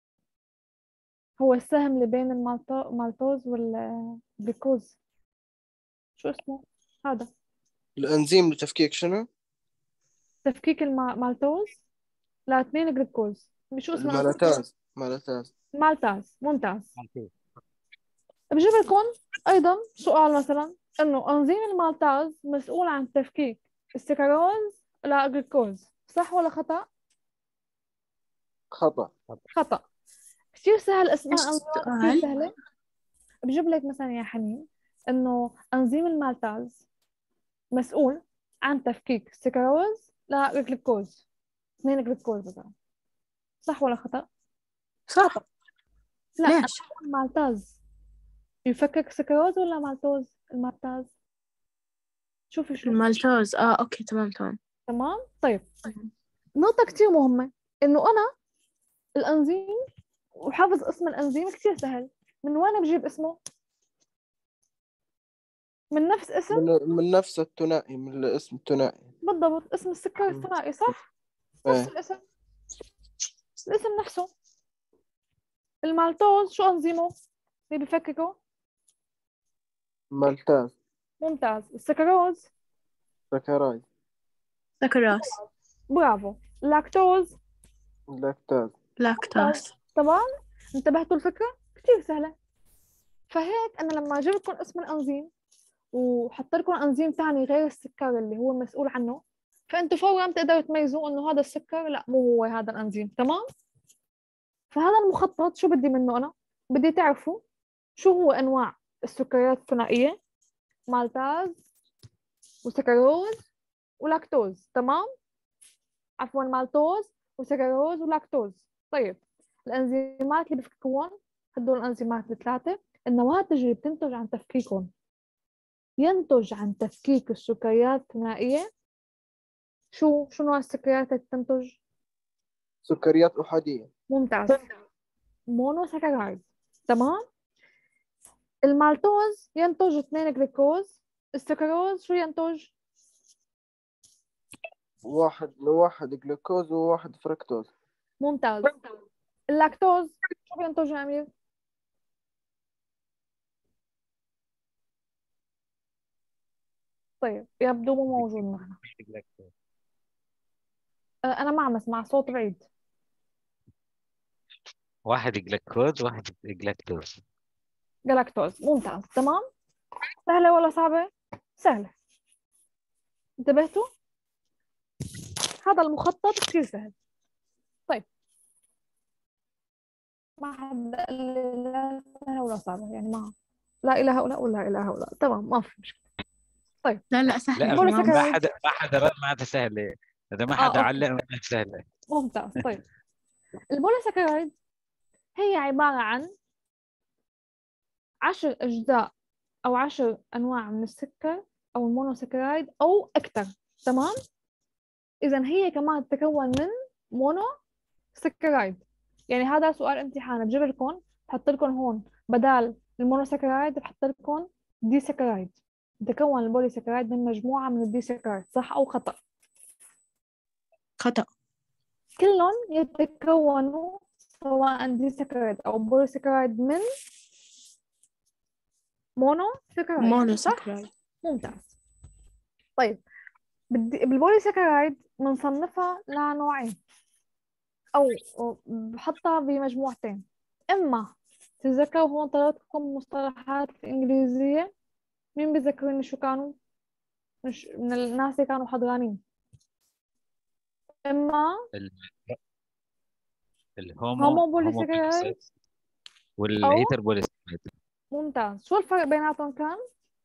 هو السهم اللي بين المالتوز والجلوكوز، شو اسمه هذا؟ الانزيم لتفكيك شنو؟ تفكيك المالتوز ل2 جلوكوز، شو اسمه الأنزيم؟ مالتاز. مالتاز. ممتاز. مالتوز. بجيب لكم أيضا سؤال مثلا إنه أنزيم المالتاز مسؤول عن تفكيك السكروز لجلوكوز، صح ولا خطأ؟ خطأ. خطأ. كثير سهل إيش اسمها أنزيمات كثير السؤال؟ سهلة. بجيب لك مثلا يا حنين إنه أنزيم المالتاز مسؤول عن تفكيك السكروز لجلوكوز، 2 جلوكوز مثلا، صح ولا خطأ؟ صح. لا، ليش؟ المالتاز يفكك سكروز ولا مالتوز؟ المالتاز. شوفي شو. المالتوز أوكي تمام. تمام. طيب نقطة كتير مهمة إنه أنا الأنزيم وحافظ اسم الأنزيم كتير سهل. من وين بجيب اسمه؟ من نفس اسم من نفس الثنائي، من الاسم الثنائي. بالضبط، اسم السكر الثنائي، صح؟ نفس ايه. الاسم، الاسم نفسه. المالتوز شو أنزيمه اللي بفككه؟ مالتاز. ممتاز. السكروز؟ سكرايد. سكراس. برافو. اللاكتوز؟ لاكتاز. لاكتوز. طبعا انتبهتوا الفكرة كتير سهلة. فهيك أنا لما أجيب لكم اسم الأنزيم وحط لكم أنزيم تاني غير السكر اللي هو مسؤول عنه، فأنتوا فورا بتقدروا تميزوا إنه هذا السكر لا مو هو هذا الأنزيم. تمام. فهذا المخطط شو بدي منه أنا؟ بدي تعرفوا شو هو أنواع السكريات الثنائية، مالتاز وسكروز ولاكتوز. تمام. عفوا، مالتوز وسكروز ولاكتوز. طيب الأنزيمات اللي بفككون هدول الأنزيمات الثلاثة، النواتج اللي بتنتج عن تفكيكهم. ينتج عن تفكيك السكريات الثنائية شو نوع السكريات اللي تنتج؟ سكريات أحادية. ممتاز. مونوساكرايد. تمام. المالتوز ينتج 2 جلوكوز. السكروز شو ينتج؟ واحد جلوكوز وواحد فركتوز. ممتاز. اللاكتوز شو بينتج يا أمير؟ طيب يبدو مو موجود معنا. أنا ما عم أسمع صوت بعيد. واحد جلاكوز واحد جلاكتوز. جلاكتوز. ممتاز. تمام. سهلة ولا صعبة؟ سهلة. انتبهتوا؟ هذا المخطط كثير سهل. طيب ما حد قال لي لا سهلة ولا صعبة، يعني ما لا إله هؤلاء ولا إله هؤلاء. تمام، ما في مشكلة. طيب لا سهلة لا، تمام. ما البوليساكرايد. حدا رد معناتها سهلة. إذا ما حدا أوكي. علق معناتها سهلة. ممتاز. طيب البوليساكرايد هي عبارة عن 10 أجزاء أو 10 أنواع من السكر أو المونوساكرايد أو أكثر. تمام. إذا هي كمان تتكون من مونوساكرايد. يعني هذا سؤال امتحان بجيب لكم، بحط لكم هون بدال المونوساكرايد بحط لكم دي ساكرايد. تكون البوليساكرايد من مجموعة من الدي ساكرايد، صح أو خطأ؟ خطأ. كلهم يتكونوا سواء دي ساكرايد أو بوليساكرايد من مونوساكرايد، صح؟ مونوساكرايد. ممتاز. طيب بالبوليساكرايد بنصنفها لنوعين أو بحطها بمجموعتين. إما تتذكروا هون طلعتكم مصطلحات إنجليزية، مين بيذكرني شو كانوا؟ مش من الناس اللي كانوا حضرانين. إما ال- الهومو هوموبوليساكرايد بوليساكرايد أو والهيتر بوليساكرايد. ممتاز. شو الفرق بيناتهم كان؟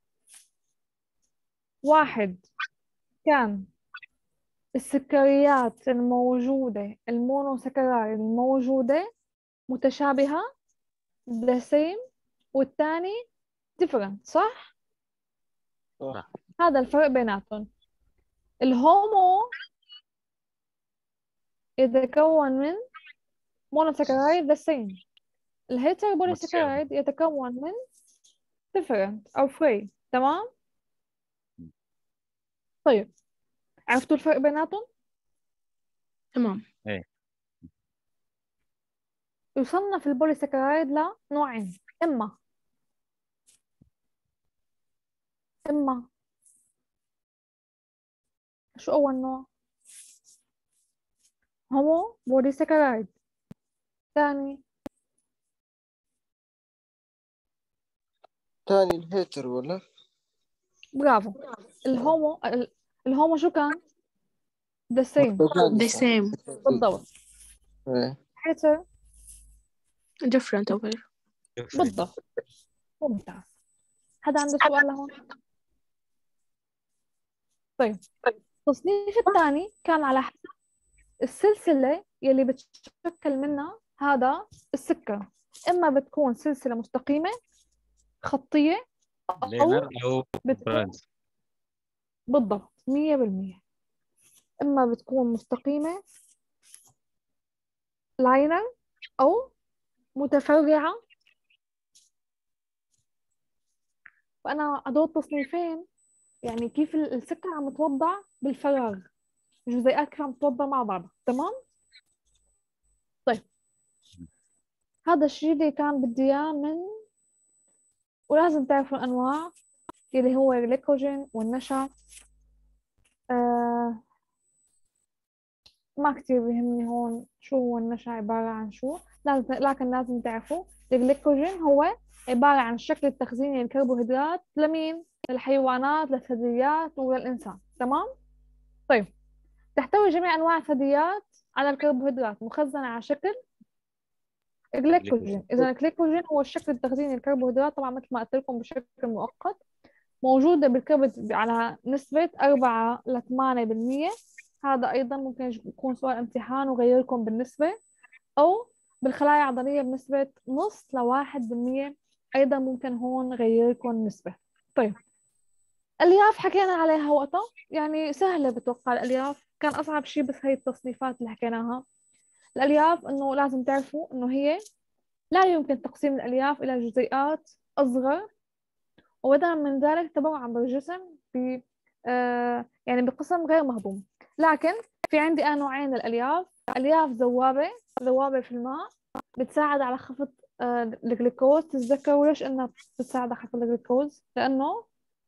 واحد كان السكريات الموجودة، المونوسكرايد الموجودة متشابهة the same، والتاني different، صح؟ صح. هذا الفرق بيناتهم. الهومو يتكون من مونوسكرايد the same. الهيتر بوليسكرايد يتكون من different أو free. تمام؟ طيب عرفتوا الفرق بيناتهم؟ تمام. ايه يصنف البوليساكرايد لنوعين، إما شو أول نوع؟ هومو بوليساكرايد. ثاني تاني الهيتر ولا؟ برافو. الهومو الهومو شو كان؟ the same. the same بالضبط. إيه. حيثر different أو غير. بالضبط. ممتاز. حدا عنده سؤال لهون؟ طيب التصنيف الثاني كان على حسب السلسلة يلي بتشكل منها هذا السكر، إما بتكون سلسلة مستقيمة خطية لينر او بتكون برانز. بالضبط 100%، إما بتكون مستقيمة لاينر أو متفرعة. فأنا هدول التصنيفين يعني كيف السكر عم توضع بالفراغ، الجزيئات كيف عم توضع مع بعضها. تمام. طيب هذا الشيء اللي كان بدي اياه ولازم تعرفوا الأنواع اللي هو الجليكوجين والنشا. آه ما كتير بيهمني هون شو هو النشا عبارة عن شو، لكن لازم تعرفوا الجليكوجين هو عبارة عن الشكل التخزيني للكربوهيدرات لمين؟ للحيوانات، للثدييات وللإنسان. تمام؟ طيب تحتوي جميع أنواع الثدييات على الكربوهيدرات مخزنة على شكل جليكوجين. إذا الجليكوجين هو الشكل التخزيني للكربوهيدرات، طبعا مثل ما قلت لكم بشكل مؤقت، موجودة بالكبد على نسبة 4 ل 8%. هذا أيضا ممكن يكون سؤال امتحان وغير لكم بالنسبة، أو بالخلايا العضلية بنسبة نص ل1%، أيضا ممكن هون غير لكم النسبة. طيب الألياف حكينا عليها وقتها، يعني سهلة بتوقع. الألياف كان أصعب شيء بس هي التصنيفات اللي حكيناها. الألياف إنه لازم تعرفوا إنه هي لا يمكن تقسيم الألياف إلى جزيئات أصغر، وبدلا من ذلك تبوعا بالجسم ب يعني بقسم غير مهضوم. لكن في عندي أنا نوعين للألياف: ألياف ذوابة في الماء بتساعد على خفض الجلوكوز. تتذكروا ليش إنها بتساعد على خفض الجلوكوز؟ لأنه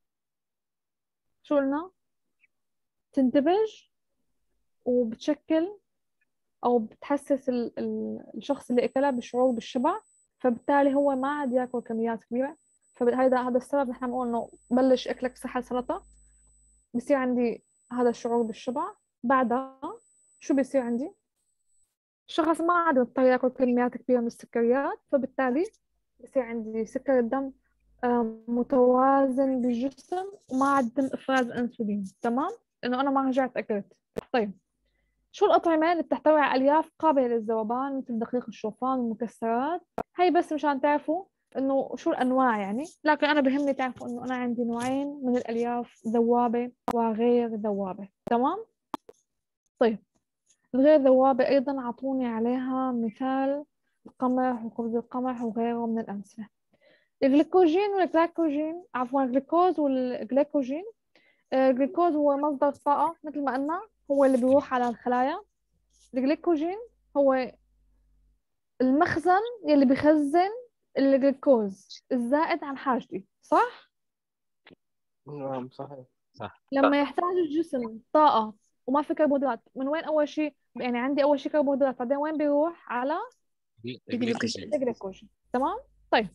شو قلنا؟ تنتبج وبتشكل أو بتحسس الشخص اللي أكلها بالشعور بالشبع، فبالتالي هو ما عاد ياكل كميات كبيرة. هذا السبب نحن بنقول إنه بلش أكلك سحل سلطة، بصير عندي هذا الشعور بالشبع. بعدها شو بيصير عندي؟ الشخص ما عاد مضطر ياكل كميات كبيرة من السكريات، فبالتالي بصير عندي سكر الدم متوازن بالجسم، وما عاد يتم إفراز أنسولين. تمام؟ لأنه أنا ما رجعت أكلت. طيب شو الأطعمة اللي بتحتوي على ألياف قابلة للذوبان مثل دقيق الشوفان والمكسرات؟ هي بس مشان تعرفوا إنه شو الأنواع يعني، لكن أنا بهمني تعرفوا إنه أنا عندي نوعين من الألياف: ذوابة وغير ذوابة. تمام؟ طيب الغير ذوابة أيضا أعطوني عليها مثال: القمح وخبز القمح وغيره من الأمثلة. الجليكوجين والجلايكوجين، عفوا الجلوكوز والجليكوجين. الجلوكوز هو مصدر طاقة مثل ما قلنا، هو اللي بيروح على الخلايا. الجليكوجين هو المخزن يلي بيخزن الجلوكوز الزائد عن حاجتي، صح؟ نعم صحيح. صح. لما يحتاج الجسم طاقة وما في كربوهيدرات، من وين أول شيء؟ يعني عندي أول شيء كربوهيدرات، بعدين وين بيروح؟ على الجلوكوجين. الجليكوجين. تمام؟ طيب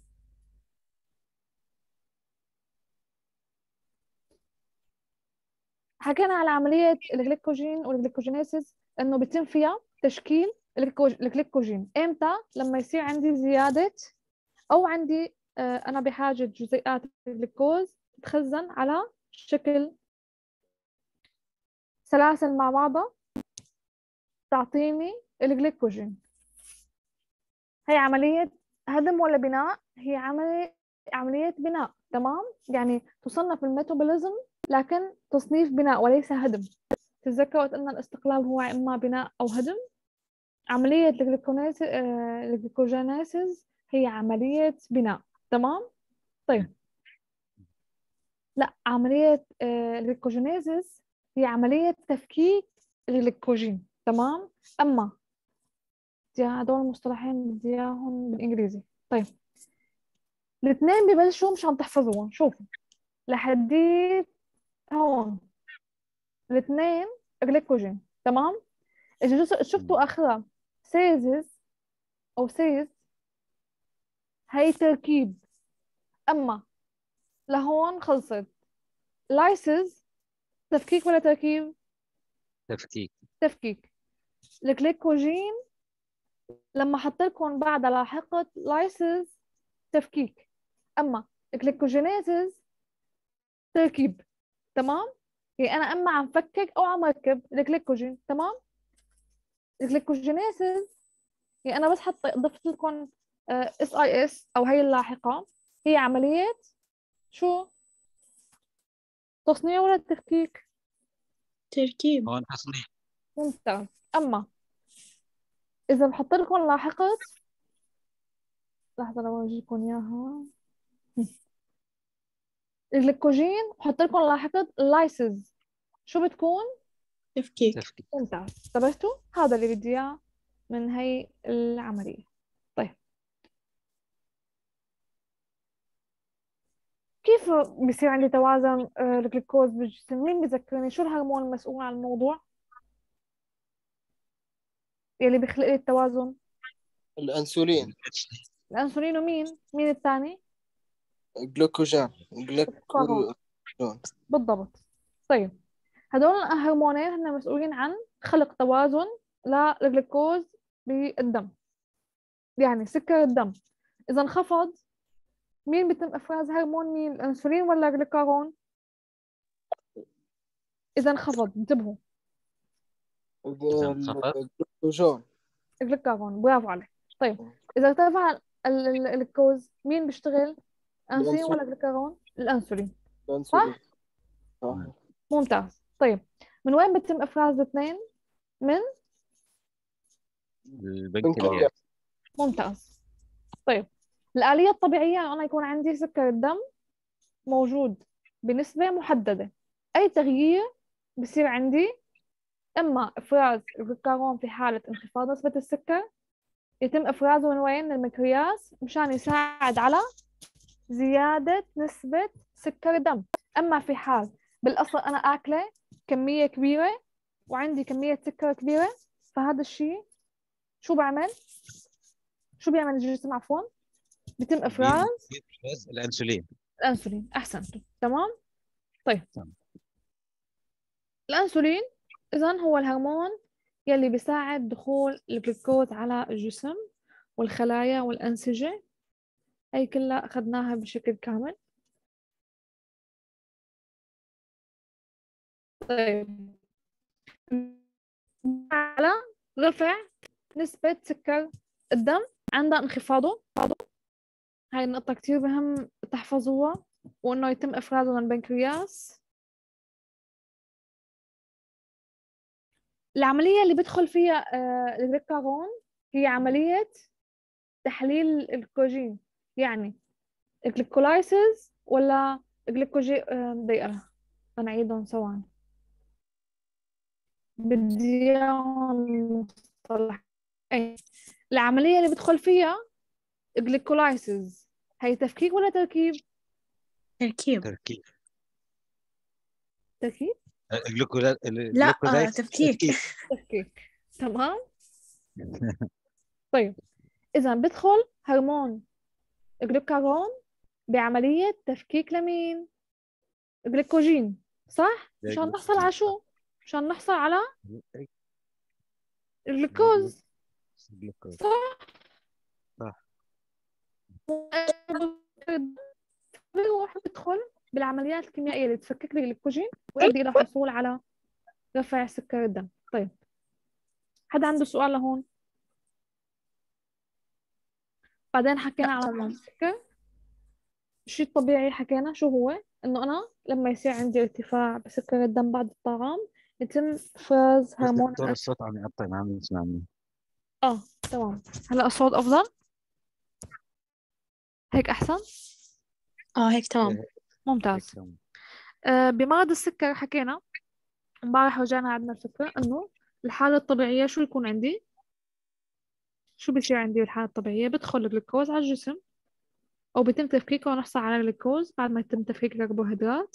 حكينا على عملية الجليكوجين والجليكوجينيسيس إنه بيتم فيها تشكيل الجليكوجين. إمتى؟ لما يصير عندي زيادة أو عندي أنا بحاجة جزيئات الجلوكوز تتخزن على شكل سلاسل مع بعضها تعطيني الجليكوجين. هي عملية هدم ولا بناء؟ هي عملية بناء. تمام؟ يعني تصنف الميتابوليزم لكن تصنيف بناء وليس هدم. تتذكروا أن الاستقلال هو إما بناء أو هدم. عملية الجليكوجينيسيس هي عملية بناء. تمام؟ طيب لا، عملية الجليكوجينيسيس هي عملية تفكيك الجليكوجين. تمام. أما هدول المصطلحين بدي إياهم بالإنجليزي. طيب الاثنين ببلشوا مشان تحفظوهم. شوفوا لحديت هون الاثنين جليكوجين. تمام. إذا شفتوا آخرها سيزز أو سيز هي تركيب. أما لهون خلصت. لايسز تفكيك ولا تركيب؟ تفكيك. تفكيك. الجليكوجين لما حط لكم بعدها لاحقة لايسز تفكيك. أما الجليكوجينيزز تركيب. تمام. يعني أنا أما عم فكك أو عم ركب الجليكوجين. تمام. الجليكوجينيزز يعني أنا بس ضفت لكم SIS أو هي اللاحقة. هي عملية شو؟ تصنيع ولا تفكيك؟ تركيب. هون تصنيع. ممتاز. أما إذا بحط لكم لاحقة، لحظة لو أجيكم إياها، الجليكوجين بحط لكم لاحقة لايسز، شو بتكون؟ تفكيك. تفكيك. ممتاز. انتبهتوا؟ هذا اللي بدي إياه من هي العملية. طيب كيف بصير عندي توازن الجلوكوز بالجسم؟ مين بذكرني شو الهرمون المسؤول عن الموضوع يلي بيخلق لي التوازن؟ الأنسولين. الأنسولين. ومين الثاني؟ جلوكوجين. الكورون. بالضبط. طيب هدول الهرمونين هن مسؤولين عن خلق توازن للجلوكوز بالدم، يعني سكر الدم. إذا انخفض مين بيتم إفراز هرمون مين؟ الأنسولين ولا الجلوكاغون؟ إذا انخفض انتبهوا. الجلوكوجون. الجلوكاغون. برافو عليك. طيب إذا ارتفع الجلوكوز مين بيشتغل؟ أنسولين ولا جلوكاغون؟ الأنسولين. الأنسولين. صح؟ ممتاز. طيب من وين بيتم إفراز الاثنين؟ من البنكرياس. ممتاز. طيب الآلية الطبيعية أنا يكون عندي سكر الدم موجود بنسبة محددة. أي تغيير بصير عندي إما إفراز الجلوكاغون في حالة انخفاض نسبة السكر، يتم إفرازه من وين؟ من المنكرياس مشان يساعد على زيادة نسبة سكر الدم. أما في حال بالأصل أنا أكله كمية كبيرة وعندي كمية سكر كبيرة، فهذا الشيء شو بعمل؟ شو بيعمل الجسم؟ عفوا بيتم إفراز الأنسولين. الأنسولين. أحسنتم. تمام. طيب تمام. الأنسولين إذن هو الهرمون يلي بيساعد دخول الجلوكوز على الجسم والخلايا والأنسجة. هي كلها أخذناها بشكل كامل. طيب على رفع نسبة سكر الدم عند انخفاضه. هاي النقطة كتير مهم تحفظوها، وإنه يتم إفرازه من البنكرياس. العملية اللي بدخل فيها الجلوكاغون هي عملية تحليل الجلوكوجين، يعني الجلوكولايسيس ولا الجلوكوجي دقيقة أنا أعيدهم سوا بدي إياهم مصطلح. أي العملية اللي بدخل فيها الجلوكولايسيس هي تفكيك ولا تركيب؟ تركيب. تركيب. تركيب؟ لا تفكيك. تفكيك. تمام. طيب إذا بدخل هرمون الجلوكاغون بعملية تفكيك لمين؟ جليكوجين. صح؟ مشان نحصل على شو؟ مشان نحصل على الجلوكوز. صح؟ صح. بيروح بدخل بالعمليات الكيميائية اللي تفكك لي الجلوكوجين ويؤدي إلى حصول على رفع سكر الدم. طيب حدا عنده سؤال لهون؟ بعدين حكينا على السكر. الشيء الطبيعي حكينا شو هو؟ إنه أنا لما يصير عندي ارتفاع بسكر الدم بعد الطعام يتم إفراز هرمون دكتور الصوت عم يقطع، ما عم يسمعني. تمام. هلا الصوت أفضل؟ هيك أحسن؟ هيك تمام. ممتاز. بمرض السكر حكينا امبارح رجعنا عندنا الفكرة إنه الحالة الطبيعية شو يكون عندي؟ شو بيصير عندي بالحالة الطبيعية؟ بدخل الجلوكوز على الجسم، أو بيتم تفكيكه ونحصل على الجلوكوز بعد ما يتم تفكيك الكربوهيدرات.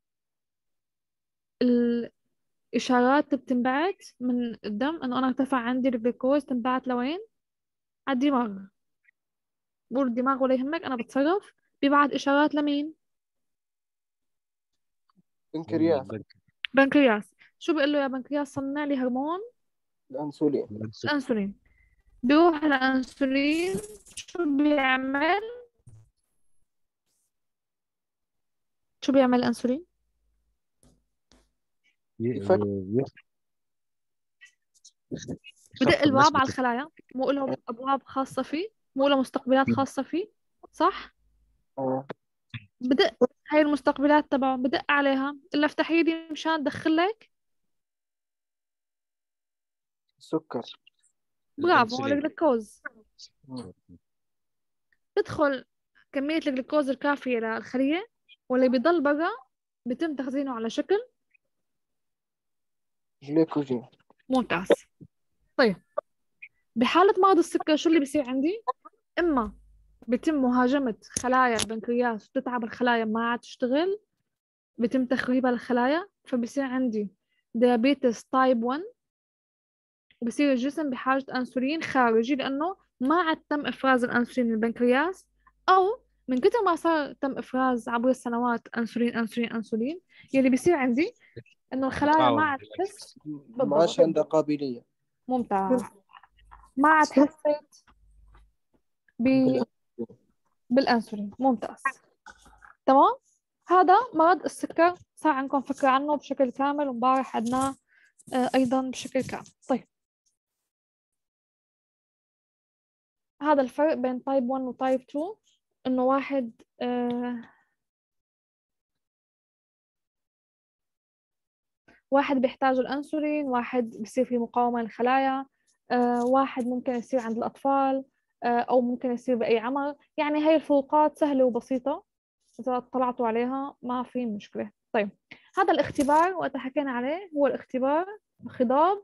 الإشارات بتنبعت من الدم إنه أنا ارتفع عندي الجلوكوز، تنبعت لوين؟ على الدماغ. بقول الدماغ ولا يهمك، أنا بتصرف. بيبعت إشارات لمين؟ بنكرياس. بنكرياس. شو بيقول له يا بنكرياس؟ صنع لي هرمون الأنسولين. الأنسولين. بيروح الأنسولين شو بيعمل؟ شو بيعمل الأنسولين؟ يفك. بدق الباب نسبة على الخلايا، مو له أبواب خاصة فيه، مو له مستقبلات خاصة فيه، صح؟ آه. بدق هاي المستقبلات تبعه، بدق عليها، إلا افتح ايدي مشان دخلك. السكر. برافو، الأنسولين. الجلوكوز. مم. بدخل كمية الجلوكوز الكافية للخلية، واللي بيضل برا بيتم تخزينه على شكل جليكوجين. ممتاز. طيب، بحالة مرض السكر شو اللي بيصير عندي؟ إما بيتم مهاجمة خلايا البنكرياس، بتتعب الخلايا ما عاد تشتغل، بيتم تخريبها الخلايا، فبصير عندي ديابيتس تايب 1، وبصير الجسم بحاجة أنسولين خارجي لأنه ما عاد تم إفراز الأنسولين من البنكرياس، أو من كتر ما صار تم إفراز عبر السنوات أنسولين أنسولين أنسولين، يلي بيصير عندي إنه الخلايا ما تقاوم عاد تحس. ما عادش عندها قابلية. ممتاز. ما عاد حسيت ب... بالأنسولين. ممتاز. تمام. هذا مرض السكر، صار عندكم فكرة عنه بشكل كامل، ومبارح عدناه أيضا بشكل كامل. طيب، هذا الفرق بين تايب 1 وتايب 2، إنه واحد بيحتاج الأنسولين، واحد بيصير فيه مقاومة للخلايا، واحد ممكن يصير عند الأطفال، أو ممكن يصير بأي عمر. يعني هاي الفروقات سهلة وبسيطة، إذا اطلعتوا عليها ما في مشكلة. طيب، هذا الاختبار وقت حكينا عليه هو الاختبار الخضاب،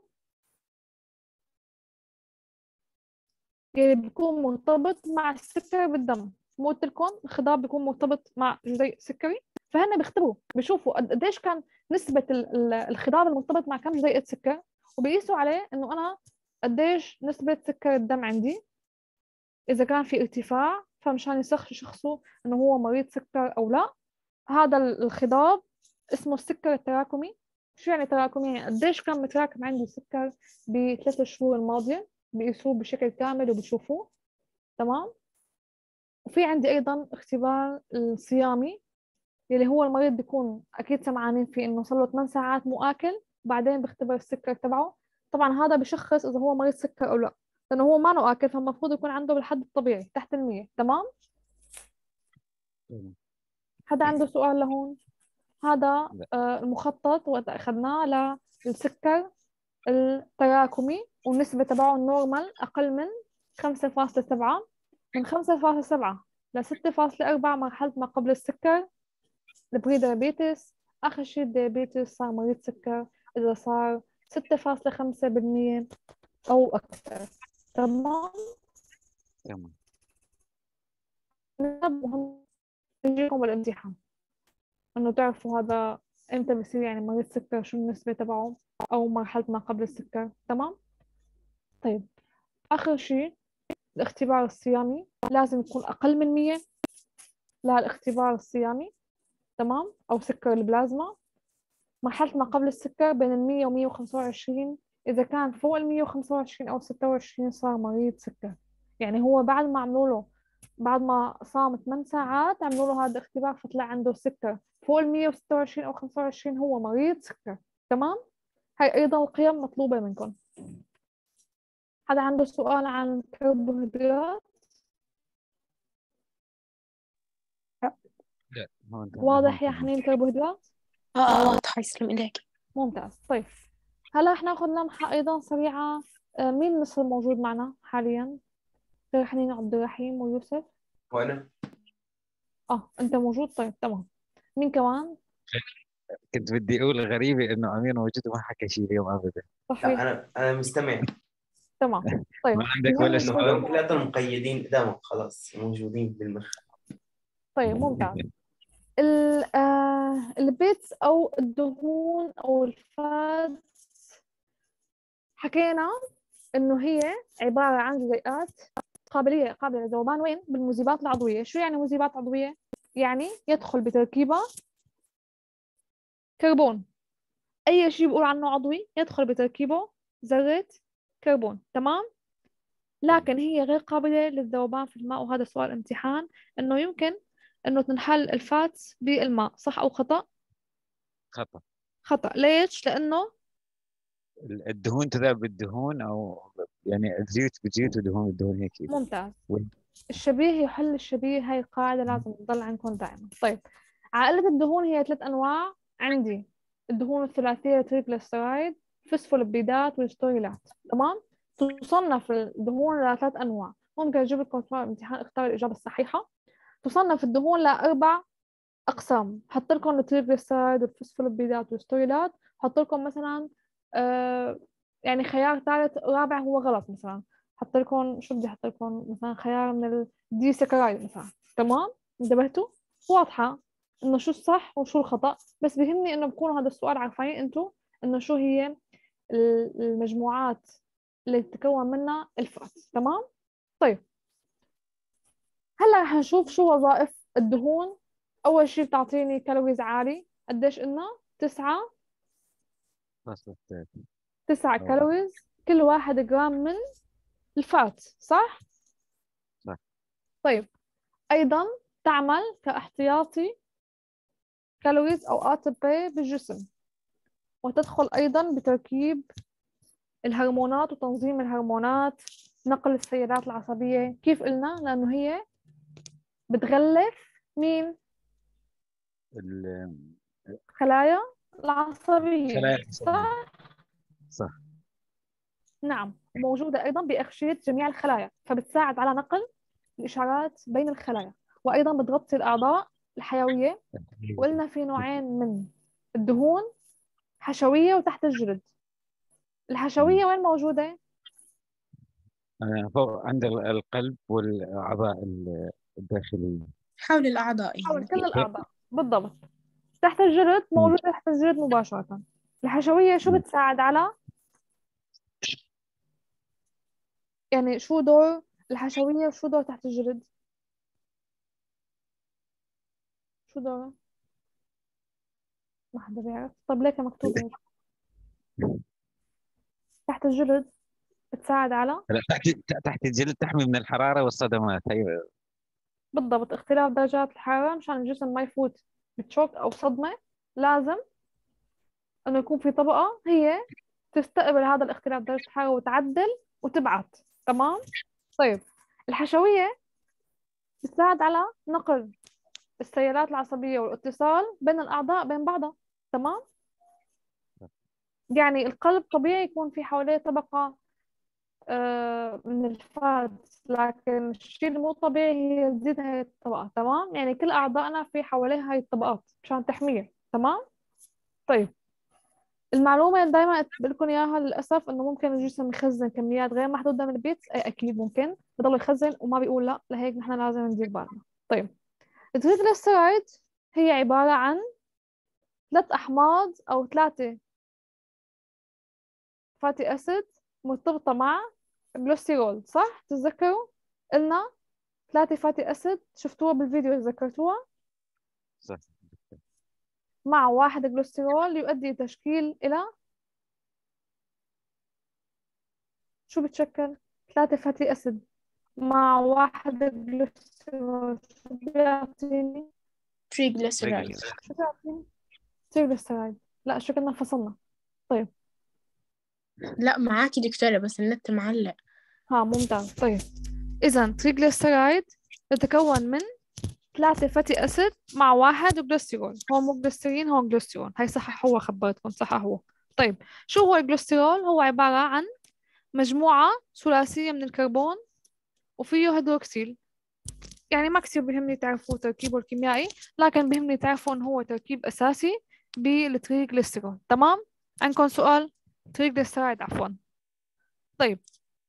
اللي بيكون مرتبط مع السكر بالدم. مو قلت لكم الخضاب بيكون مرتبط مع جزيء سكري؟ فهن بيختبروا، بيشوفوا قديش كان نسبة الخضاب المرتبط مع كم جزيئة سكر، وبيقيسوا عليه إنه أنا قديش نسبة سكر الدم عندي. إذا كان في ارتفاع فمشان يشخصوا إنه هو مريض سكر أو لا. هذا الخضاب اسمه السكر التراكمي. شو يعني تراكمي؟ يعني قديش كان متراكم عندي سكر ب3 شهور الماضية، بيقيسوه بشكل كامل وبيشوفوه. تمام. وفي عندي أيضا اختبار الصيامي، يلي هو المريض بيكون أكيد سمعانين فيه إنه صار له 8 ساعات مو آكل، بعدين بيختبر السكر تبعه. طبعا هذا بشخص إذا هو مريض سكر أو لا، لأنه هو ما له آكل، فالمفروض يكون عنده بالحد الطبيعي تحت 100. تمام. حدا عنده سؤال لهون؟ هذا لا. المخطط وقت أخذناه للسكر التراكمي، والنسبة تبعه النورمال أقل من 5.7. من 5.7 ل 6.4 مرحلة ما قبل السكر، البري دايابيتس. آخر شيء الديابيتس، صار مريض سكر إذا صار 6.5% أو أكثر. تمام. تمام. مهم يجيكم بالامتحان إنه تعرفوا هذا إمتى بصير يعني مريض سكر، شو النسبة تبعه، أو مرحلة ما قبل السكر. تمام. طيب، آخر شيء الاختبار الصيامي لازم يكون أقل من 100 للاختبار الصيامي. تمام. أو سكر البلازما. مرحلة ما قبل السكر بين 100 و 125. إذا كان فوق 125 أو 26 صار مريض سكر. يعني هو بعد ما عملوا له، بعد ما صام 8 ساعات عملوا له هذا الاختبار، فطلع عنده سكر فوق 126 أو 25، هو مريض سكر. تمام. هاي أيضا القيم مطلوبة منكم. حدا عنده سؤال عن الكربوهيدرات؟ لا. واضح يا حنين الكربوهيدرات؟ واضحة، يسلم إليك. ممتاز. طيب، هلا رح ناخذ لمحة أيضا سريعة. مين مصر موجود معنا حاليا غير حنين وعبد الرحيم ويوسف؟ وأنا أنت موجود. طيب، تمام. مين كمان؟ كنت بدي اقول غريبه انه امير موجود وما حكى شيء اليوم ابدا. صحيح. لا انا مستمع. تمام. طيب ما عندك ولا انه سؤال؟ كلياتهم مقيدين قدامك خلاص موجودين بالمخ. طيب ممتاز. البيتس أو الدهون أو الفات حكينا إنه هي عبارة عن جزيئات قابلة للذوبان. وين؟ بالمذيبات العضوية. شو يعني مذيبات عضوية؟ يعني يدخل بتركيبة كربون. أي شيء بقول عنه عضوي يدخل بتركيبه ذرة كربون. تمام؟ لكن هي غير قابلة للذوبان في الماء. وهذا سؤال امتحان، إنه يمكن إنه تنحل الفاتس بالماء. صح أو خطأ؟ خطأ. خطأ. ليش؟ لأنه الدهون تذاب بالدهون، او يعني الزيوت بالزيوت ودهون بالدهون هيك. ممتاز. وين؟ الشبيه يحل الشبيه. هاي قاعدة لازم تضل عندكم دائما. طيب، عائلة الدهون هي 3 أنواع عندي: الدهون الثلاثية التريغليسيرايد، فوسفوليبيدات، والستوريلات. تمام؟ تصنف الدهون ل3 أنواع. ممكن أجيب لكم سؤال امتحان اختار الإجابة الصحيحة. تصنف الدهون ل4 أقسام. حط لكم التريغليسيرايد والفوسفوليبيدات والستوريلات. حط لكم مثلا يعني خيار ثالث رابع هو غلط. مثلا حط لكم شو بدي احط لكم مثلا خيار من الديسكرايد مثلا. تمام؟ انتبهتوا؟ واضحة انه شو الصح وشو الخطأ. بس بيهمني انه بكونوا هذا السؤال عارفين انتوا انه شو هي المجموعات اللي تتكون منها الفات. تمام؟ طيب، هلا رح نشوف شو وظائف الدهون. اول شيء بتعطيني كالوريز عالي. قديش إلنا؟ 9 كالوريز كل 1 جرام من الفات. صح؟ صح. طيب، أيضا تعمل كاحتياطي كالوريز أو ATP بالجسم، وتدخل أيضا بتركيب الهرمونات وتنظيم الهرمونات، نقل السيالات العصبية. كيف قلنا؟ لأنه هي بتغلف مين؟ خلايا العصبية. صح؟ صح. نعم. موجودة أيضا بأغشية جميع الخلايا، فبتساعد على نقل الإشارات بين الخلايا، وأيضا بتغطي الأعضاء الحيوية. وقلنا في نوعين من الدهون: حشوية وتحت الجلد. الحشوية وين موجودة؟ فوق عند القلب والأعضاء الداخلية، حول الأعضاء حول يعني. كل الأعضاء بالضبط. تحت الجلد موجودة تحت الجلد مباشرة. الحشوية شو بتساعد على، يعني شو دور الحشوية وشو دور تحت الجلد؟ شو دورها؟ ما حدا بيعرف. طب ليك مكتوب هيك؟ تحت الجلد بتساعد على تحت الجلد تحمي من الحرارة والصدمات. أيوة بالضبط اختلاف درجات الحرارة. مشان الجسم ما يفوت بتشوك أو صدمة، لازم إنه يكون في طبقة هي تستقبل هذا الاختلاف درجة الحرارة وتعدل وتبعث. تمام؟ طيب، الحشوية بتساعد على نقل السيالات العصبية والاتصال بين الأعضاء بين بعضها. تمام؟ يعني القلب طبيعي يكون في حواليه طبقة من الفات، لكن الشيء اللي مو طبيعي هي تزيد هاي الطبقة. تمام؟ يعني كل أعضائنا في حواليها هاي الطبقات مشان تحميها. تمام؟ طيب، المعلومة اللي دايما بقول لكم إياها للأسف إنه ممكن الجسم يخزن كميات غير محدودة من البيت. أي أكيد ممكن بضل يخزن وما بيقول لا، لهيك نحن لازم ندير بالنا. طيب، التريغليسيرايد هي عبارة عن 3 أحماض أو 3 فاتي أسيد مرتبطة مع جلوسيرول. صح؟ تتذكروا؟ قلنا 3 فاتي أسيد، شفتوها بالفيديو تذكرتوها؟ صح. مع 1 جلوسيرول يؤدي تشكيل إلى شو بتشكل؟ 3 فاتي أسيد مع 1 جلوسيرول شو بيعطيني؟ triglycerides. شو بيعطيني؟ تريغليسيرايد. لا شو كنا فصلنا. طيب لا معاكي دكتورة بس النت معلق. ممتاز. طيب، إذا تريغليسيرايد تتكون من 3 فاتي أسيد مع 1 جلوسيرول. هو مو جلوسيرين، هو جلوسيرول. هاي صح، هو خبرتكم صح هو. طيب، شو هو الجلوسيرول؟ هو عبارة عن مجموعة ثلاثية من الكربون وفيه هيدروكسيل. يعني ما كثير بيهمني تعرفوا تركيبه الكيميائي، لكن بيهمني تعرفوا إنه هو تركيب أساسي بالتريغليسيرول. تمام؟ عندكم سؤال؟ تريغليسيرايد عفوا. طيب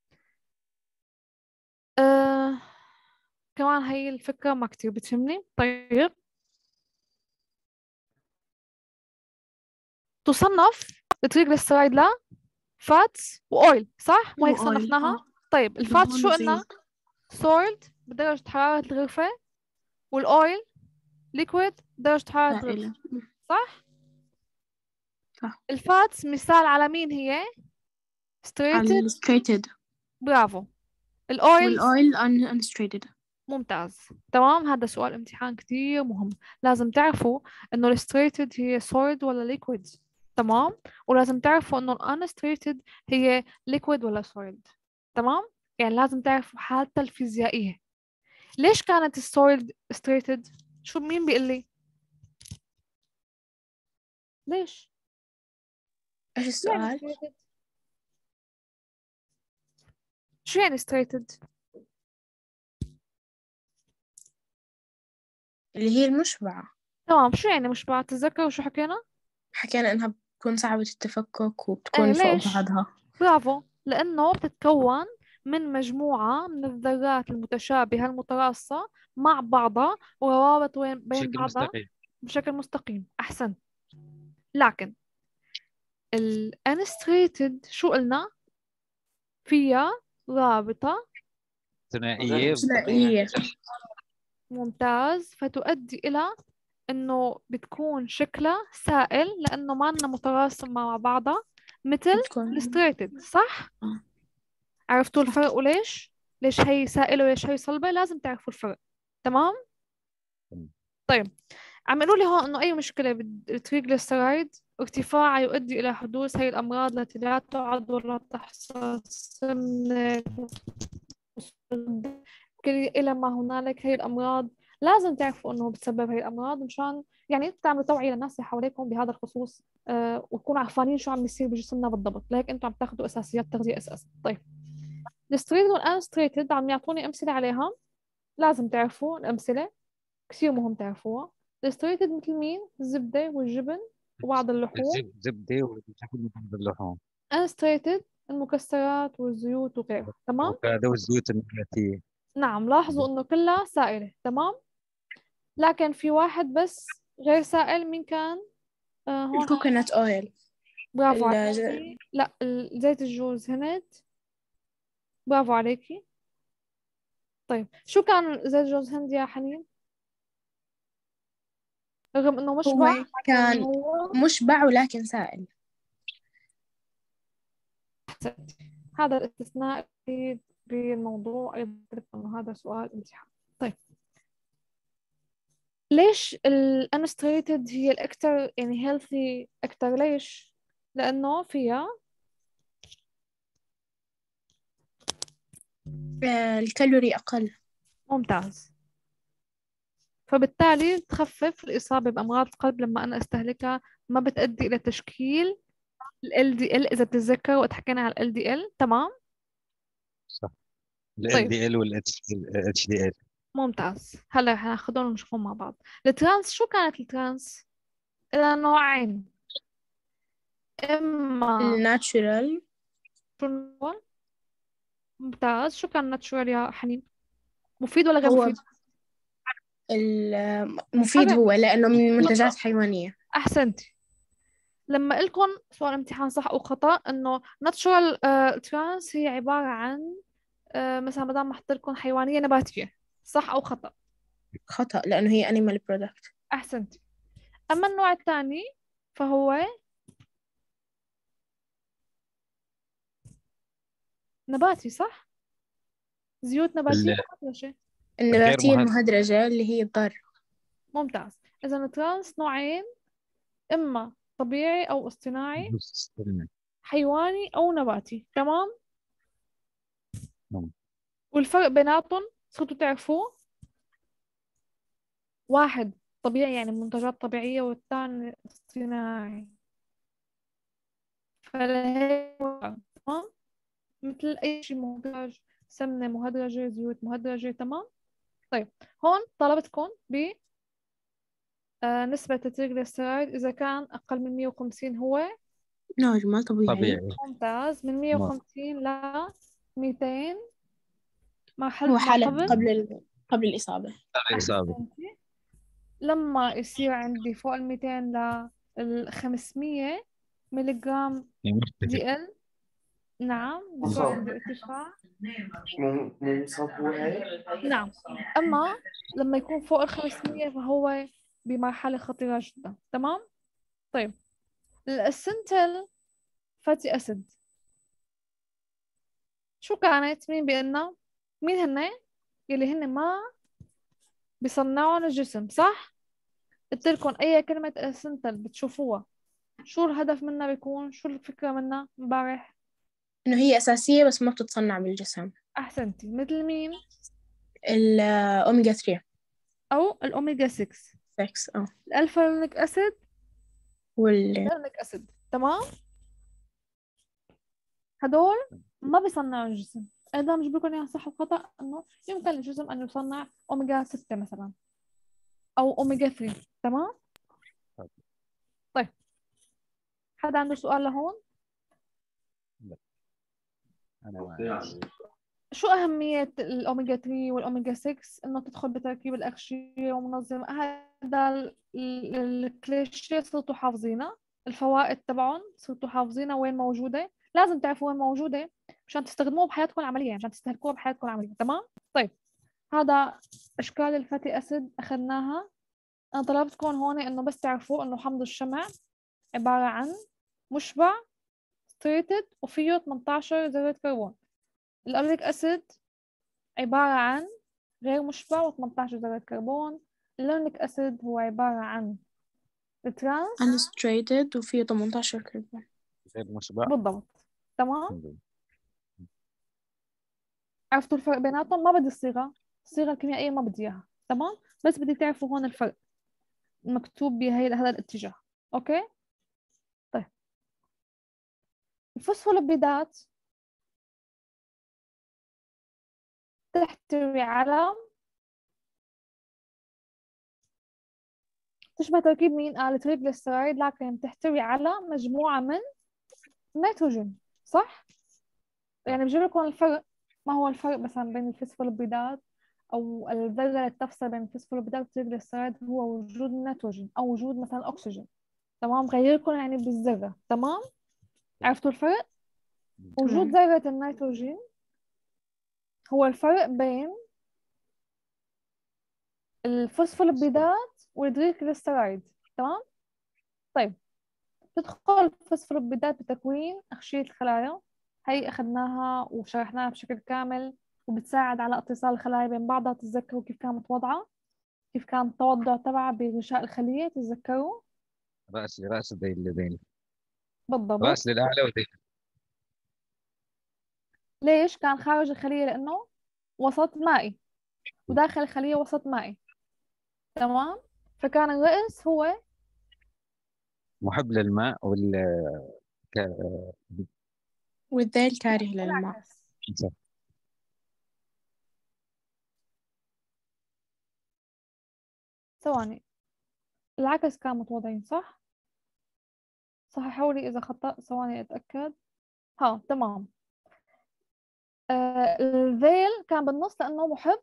كمان هي الفكرة ما كتير بتهمني. طيب تصنف التريغليسيرايد لا فاتس وأويل، صح؟ مو هيك وأويل صنفناها؟ طيب الفاتس دهون شو قلنا؟ وزيوت. سولد بدرجة حرارة الغرفة، والأويل ليكويد درجة حرارة الغرفة، سائلة. صح؟ صح. الفاتس مثال على مين هي؟ ستريتد. الستريتد برافو. الأويلز والأويل unstraighted. ممتاز. تمام، هذا سؤال امتحان كتير مهم. لازم تعرفوا انه الستريتد هي سوليد ولا ليكويد. تمام، ولازم تعرفوا انه الانستريتد هي ليكويد ولا سوليد. تمام، يعني لازم تعرفوا حالتها الفيزيائية. ليش كانت السوليد ستريتد؟ شو مين بيقول لي ليش؟ إيش شو يعني السؤال؟ ستريتد؟ شو يعني ستريتد؟ اللي هي المشبعة. تمام، شو يعني مش بعتذكر شو حكينا؟ حكينا إنها بتكون صعبة التفكك ايه وبتكون فوق ليش؟ بعضها. برافو، لأنه بتتكون من مجموعة من الذرات المتشابهة المتراصة مع بعضها وروابط بين بشكل بعضها مستقيم. بشكل مستقيم. أحسنت. لكن الانستريتد شو قلنا؟ فيها رابطة. ثنائية ثنائية. ممتاز، فتؤدي إلى إنه بتكون شكلها سائل لأنه ما لنا متراصة مع بعضها مثل بتكون الستريتد، صح؟ آه. عرفتوا صح. الفرق وليش؟ ليش هي سائلة وليش هي صلبة؟ لازم تعرفوا الفرق. تمام؟ طيب عم يقولوا لي هون انه اي مشكلة بالتريغليسيرايد ارتفاعها يؤدي الى حدوث هي الامراض التي لا تعد ولا تحصى سمنة الى ما هنالك. هي الامراض لازم تعرفوا انه بتسبب هي الامراض مشان يعني تعملوا توعية للناس اللي حواليكم بهذا الخصوص، وتكونوا عارفين شو عم بيصير بجسمنا بالضبط. لهيك انتم عم تاخذوا اساسيات تغذية اساسا. طيب الستريتد والانستريتد عم يعطوني امثلة عليها، لازم تعرفوا الامثلة، كثير مهم تعرفوها. الستريتد مثل مين؟ الزبدة والجبن وبعض اللحوم. زبدة وبشكل من اللحوم، انستريتد المكسرات والزيوت وغيرها. تمام؟ الأفوكادو والزيوت النباتية. نعم، لاحظوا انه كلها سائلة. تمام، لكن في واحد بس غير سائل. مين كان؟ هون الكوكونات أويل. برافو عليكي. لا زيت الجوز هند. برافو عليكي. طيب شو كان زيت جوز هند يا حنين؟ رغم انه مشبع هو لكن كان هو مشبع ولكن سائل. هذا الاستثناء أكيد بالموضوع. أيضا أنه هذا سؤال امتحان. طيب ليش الانستريتد هي الأكثر يعني هيلثي أكثر؟ ليش؟ لأنه فيها الكالوري أقل. ممتاز، فبالتالي تخفف الإصابة بأمراض القلب لما أنا أستهلكها. ما بتؤدي إلى تشكيل ال LDL إذا بتتذكر وقت حكينا على ال LDL. تمام. صح. ال طيب LDL وال HDL. ممتاز، هلا رح ناخذهم ونشوفهم مع بعض. الترانس شو كانت الترانس؟ إلى نوعين، إما الناتشورال. شو النوع؟ ممتاز، شو كان ناتشورال يا حنين؟ مفيد ولا غير هو مفيد؟ مفيد حلو، هو لأنه من منتجات حيوانية. أحسنتي. لما لكم سؤال امتحان صح أو خطأ إنه ناتشورال ترانس هي عبارة عن مثلا ما دام محط لكم حيوانية نباتية، صح أو خطأ؟ خطأ لأنه هي animal product. أحسنتي. أما النوع الثاني فهو نباتي، صح؟ زيوت نباتية مهدرجة. غير النباتية مهدد. المهدرجة اللي هي الضار. ممتاز، إذا الترانس نوعين، إما طبيعي أو اصطناعي، حيواني أو نباتي. تمام؟ والفرق بيناتهم صرتوا تعرفوه. واحد طبيعي يعني منتجات طبيعية، والثاني اصطناعي. فلهيك تمام، مثل أي شيء مهدرج، سمنة مهدرجة، زيوت مهدرجة. تمام. طيب هون طلبتكم نسبة التريغليسيرايد إذا كان أقل من 150 هو نورمال طبيعي. طبيعي. ممتاز. من 150 ل 200 مرحلة هو ما حالة قبل قبل الإصابة. الإصابة. أحسنتي. لما يصير عندي فوق 200 ل 500 ملي جرام مرتفع. دي ال، نعم بصير عندي ارتفاع. مو مصاب هو هيك؟ نعم. أما لما يكون فوق 500 فهو بمرحلة خطيرة جدا. تمام. طيب السنتل فاتي أسيد شو كانت؟ مين بيقلنا؟ مين هن؟ يلي هن ما بيصنعون الجسم، صح؟ قلت لكم أي كلمة سنتل بتشوفوها شو الهدف منها بيكون؟ شو الفكرة منها امبارح؟ إنه هي أساسية بس ما بتتصنع بالجسم. أحسنتي. مثل مين؟ الأوميجا 3 أو الأوميجا 6، 6 الألفا-لينيك أسيد وال واللينيك أسيد. تمام. هدول ما بيصنعوا الجسم. أيضا مش بيكون يعني صح وخطأ إنه يمكن للجسم أن يصنع أوميجا 6 مثلا أو أوميجا 3. تمام. طيب حدا عنده سؤال لهون؟ أنا ما شو أهمية الأوميجا 3 والأوميجا 6 إنه تدخل بتركيب الأغشية ومنظمة؟ هذا الكليشيه صرتوا حافظينه، الفوائد تبعهم صرتوا حافظينها، وين موجودة. لازم تعرفوا وين موجودة مشان تستخدموها بحياتكم العملية، مشان تستهلكوها بحياتكم العملية. تمام. طيب هذا أشكال الفاتي أسيد أخذناها. أنا طلبتكم هون إنه بس تعرفوا إنه حمض الشمع عبارة عن مشبع ستريتد وفيه 18 ذرة كربون. الأوليك أسيد عبارة عن غير مشبع و18 ذرة كربون. اللونيك أسيد هو عبارة عن الترانس. unsaturated وفيه 18 كربون. غير مشبع. بالضبط. تمام. عرفتوا الفرق بيناتهم؟ ما بدي الصيغة الكيميائية ما بدي إياها. تمام. بس بدي تعرفوا هون الفرق مكتوب بهذا الاتجاه. أوكي. طيب الفوسفوليبيدات تحتوي على تشبه تركيب مين؟ التريغليسيرايد، لكن تحتوي على مجموعة من النيتروجين، صح؟ يعني بجيب لكم الفرق. ما هو الفرق مثلا بين الفوسفوليبيدات أو الذرة اللي تفصل بين الفوسفوليبيدات والتريغليسيرايد؟ هو وجود النيتروجين أو وجود مثلا الأكسجين. تمام. غيركم يعني بالذرة. تمام. عرفتوا الفرق؟ وجود ذرة النيتروجين هو الفرق بين الفوسفوليبيدات والتريغليسيرايد. تمام. طيب تدخل الفوسفوليبيدات بتكوين أغشية الخلايا، هي أخذناها وشرحناها بشكل كامل، وبتساعد على اتصال الخلايا بين بعضها. تتذكروا كيف كانت وضعها؟ كيف كان التوضع تبعها بغشاء الخلية؟ تتذكروا؟ رأس لرأس ذيل لذيل. بالضبط. رأس للأعلى وذيل. ليش كان خارج الخلية؟ لأنه وسط مائي، وداخل الخلية وسط مائي. تمام. فكان الرأس هو محب للماء ك... والذيل كاره للماء. العكس. ثواني، العكس كان متوضعين، صح؟ صححوا لي إذا خطأ، ثواني أتأكد. ها تمام. الذيل كان بالنص لأنه محب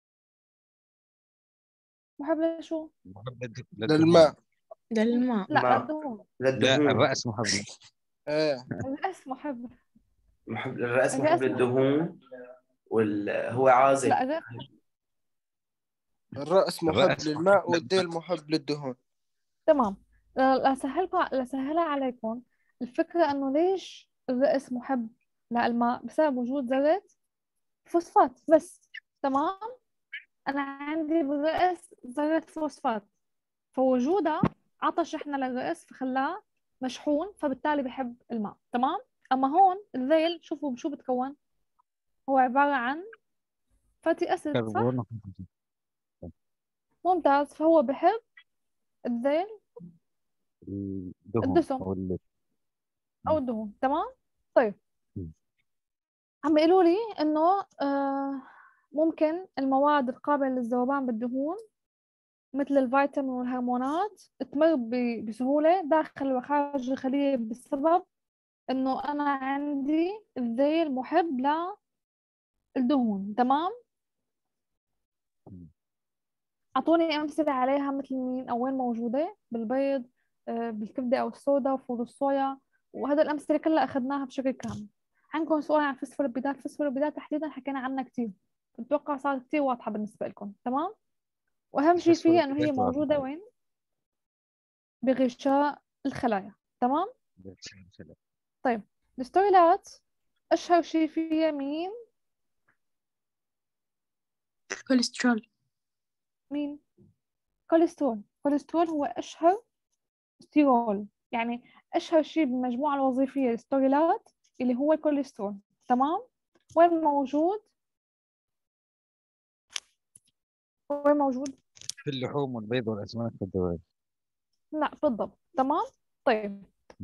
لشو؟ محب للماء. للماء. لا ما للدهون. لا، للدهون. الرأس محب ايه الرأس محب. الرأس محب الرأس للدهون هو عازل. لا الرأس الرأس محب الرأس للماء محب والديل محب للدهون. تمام. لسهلها عليكم الفكرة إنه ليش الرأس محب للماء؟ بسبب وجود ذرة فوسفات بس. تمام. أنا عندي بالرأس ذرة فوسفات، فوجودها عطش إحنا للرأس فخلاه مشحون، فبالتالي بحب الماء. تمام. أما هون الذيل شوفوا شو بتكون؟ هو عبارة عن فاتي أسيد، صح؟ كربون. ممتاز. فهو بحب الذيل الدهون الدسم أو أو الدهون. تمام. طيب مم. عم يقولوا لي إنه ممكن المواد القابلة للذوبان بالدهون مثل الفيتامين والهرمونات تمر بسهولة داخل وخارج الخلية بسبب إنه أنا عندي الذيل محب للدهون. تمام. أعطوني أمثلة عليها مثل مين أو وين موجودة؟ بالبيض، بالكبدة أو الصودا وفول الصويا، وهذا الأمثلة كلها أخذناها بشكل كامل. عندكم سؤال عن فسفوريبيدات؟ فسفوريبيدات تحديدا حكينا عنها كتير، بتوقع صارت كتير واضحة بالنسبة لكم. تمام. وأهم شيء فيها إنه هي موجودة وين؟ بغشاء الخلايا. تمام. طيب الستوريلات أشهر شيء فيها مين؟ كوليسترول. مين؟ كوليسترول. كوليسترول هو أشهر ستيرول، يعني أشهر شيء بالمجموعة الوظيفية للستوريلات اللي هو الكوليسترول. تمام. وين موجود؟ وين موجود؟ في اللحوم والبيض والأسماك والدواجن. لا بالضبط. تمام. طيب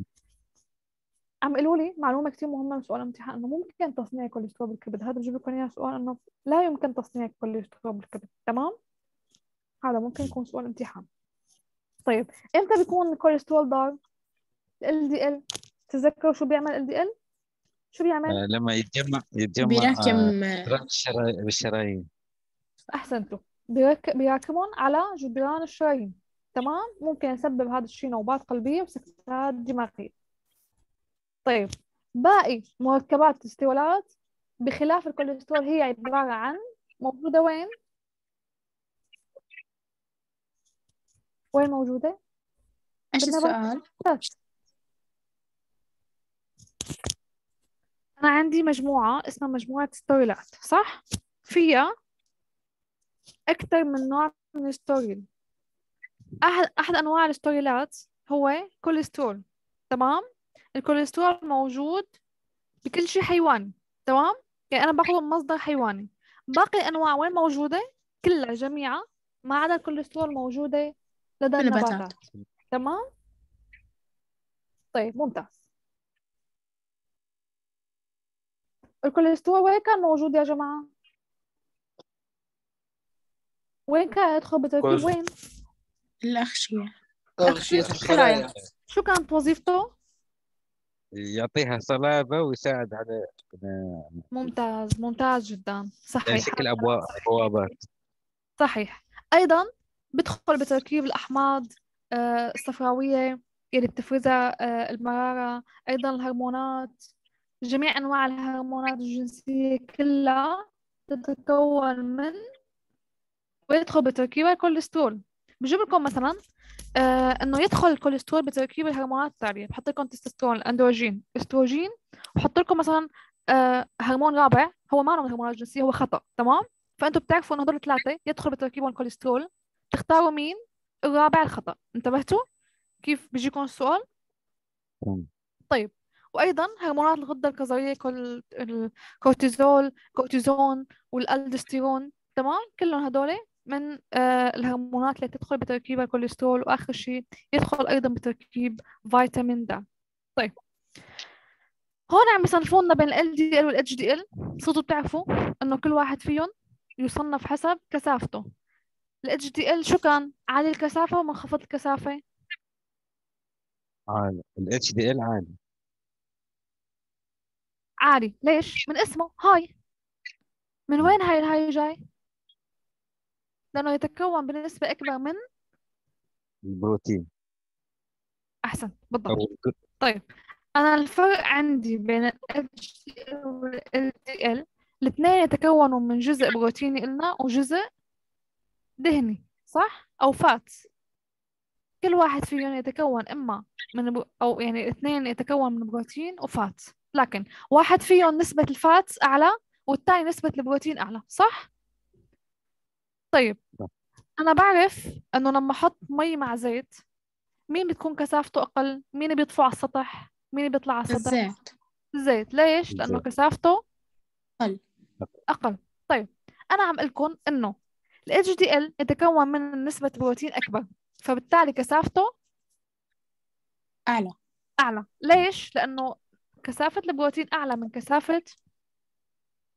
عم قالوا لي معلومة كتير مهمة من سؤال الامتحان، إنه ممكن تصنيع كوليسترول بالكبد. هذا بجيب لكم إياه سؤال إنه لا يمكن تصنيع كوليسترول بالكبد. تمام. هذا ممكن يكون سؤال امتحان. طيب إمتى بيكون الكوليسترول ضار؟ ال LDL. تذكروا شو بيعمل LDL؟ شو بيعمل؟ لما يتجمع بيراكم بالشرايين. أحسنتوا. بيراكمون على جدران الشرايين. تمام. ممكن يسبب هذا الشيء نوبات قلبية وسكتات دماغية. طيب باقي مركبات الستيرولات بخلاف الكوليسترول هي عبارة عن موجودة وين؟ وين موجودة؟ ايش بالنباتات. السؤال؟ أنا عندي مجموعة اسمها مجموعة ستيرولات، صح؟ فيها أكثر من نوع من الستيرول. أحد أنواع الستيرولات هو كوليسترول. تمام. الكوليسترول موجود بكل شيء حيواني. تمام. يعني أنا باخذه من مصدر حيواني. باقي الأنواع وين موجودة؟ كلها جميعها ما عدا الكوليسترول موجودة لدى النباتات. النباتات. تمام. طيب ممتاز. الكوليسترول وين كان موجود يا جماعة؟ وين كان يدخل بتركيب؟ وين؟ الأغشية. أغشية الخلايا. الخلايا. شو كانت وظيفته؟ يعطيها صلابة ويساعد على ممتاز. ممتاز جدا. صحيح. شكل بوابات. صحيح. أيضا بدخل بتركيب الأحماض الصفراوية اللي بتفرزها المرارة. أيضا الهرمونات، جميع أنواع الهرمونات الجنسية كلها تتكون من ويدخل بتركيبها الكوليسترول. بجيب لكم مثلا انه يدخل الكوليسترول بتركيب الهرمونات التالية. بحط لكم تستوستيرون، الاندروجين، استروجين، وبحط لكم مثلا هرمون رابع هو ما من الهرمونات الجنسية، هو خطأ. تمام. فانتم بتعرفوا انه هدول الثلاثة يدخل بتركيبهم الكوليسترول. تختاروا مين الرابع الخطأ. انتبهتوا كيف بيجيكم السؤال؟ طيب وايضا هرمونات الغدة الكظرية، الكورتيزول، كورتيزون، والالدوستيرون. تمام. كلهم هدول من الهرمونات اللي تدخل بتركيب الكوليسترول. واخر شيء يدخل ايضا بتركيب فيتامين د. طيب هون عم يصنفوا لنا بين ال LDL وال HDL. صرتوا بتعرفوا انه كل واحد فيهم يصنف حسب كثافته. ال HDL شو كان؟ عالي الكثافة ومنخفض الكثافة؟ عالي. ال HDL عالي. عالي. ليش؟ من اسمه هاي. من وين هاي جاي؟ لأنه يتكون بنسبة أكبر من البروتين. أحسن. بالضبط. أو طيب أنا الفرق عندي بين ال HDL وال LDL، الاثنين يتكونوا من جزء بروتيني قلنا وجزء دهني، صح؟ أو فات. كل واحد فيهم يتكون إما من أو يعني الاثنين يتكون من بروتين وفات، لكن واحد فيهم نسبة الفات أعلى والثاني نسبة البروتين أعلى، صح؟ طيب أنا بعرف إنه لما أحط مي مع زيت مين بتكون كثافته أقل؟ مين بيطفو على السطح؟ مين بيطلع على السطح؟ الزيت. الزيت. ليش؟ لأنه الزيت. كثافته أقل. أقل. طيب أنا عم لكم إنه ال HDL يتكون من نسبة بروتين أكبر، فبالتالي كثافته أعلى. أعلى. ليش؟ لأنه كثافة البروتين أعلى من كثافة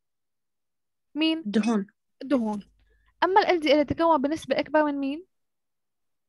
مين؟ دهون. الدهون. أما ال LDL يتكون بنسبة أكبر من مين؟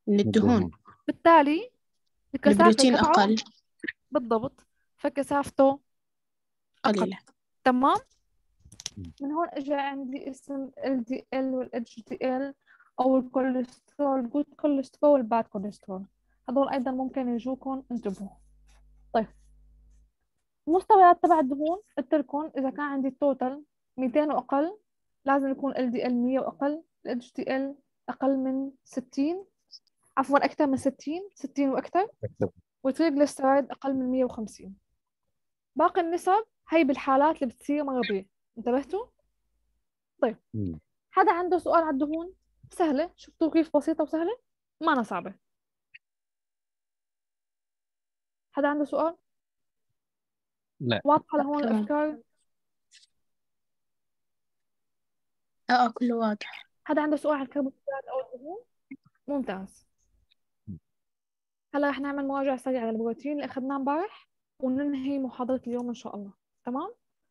من الدهون. بالتالي الكثافة البروتين تبعه أقل بالضبط، فكثافته أقل. قليلة. تمام. من هون اجى عندي اسم LDL وال HDL او الكوليسترول، جود كوليسترول والباد كوليسترول، هذول ايضا ممكن يجوكم، انتبهوا. طيب المستويات تبع الدهون قلت لكم اذا كان عندي التوتال 200 واقل لازم يكون LDL 100 واقل، ال HDL اقل من 60، عفوا اكثر من 60 واكثر، والتريجليسيرايد اقل من 150. باقي النسب هي بالحالات اللي بتصير مرضية. انتبهتوا؟ طيب حدا عنده سؤال على الدهون؟ سهلة، شفتوا كيف بسيطة وسهلة؟ ما أنا صعبة. حدا عنده سؤال؟ لا. واضحة لهون تمام. الأفكار؟ كله واضح. حدا عنده سؤال على الكربوهيدرات أو الدهون؟ ممتاز. هلا رح نعمل مراجعة سريعة على البروتين اللي أخذناه امبارح وننهي محاضرة اليوم إن شاء الله. تمام؟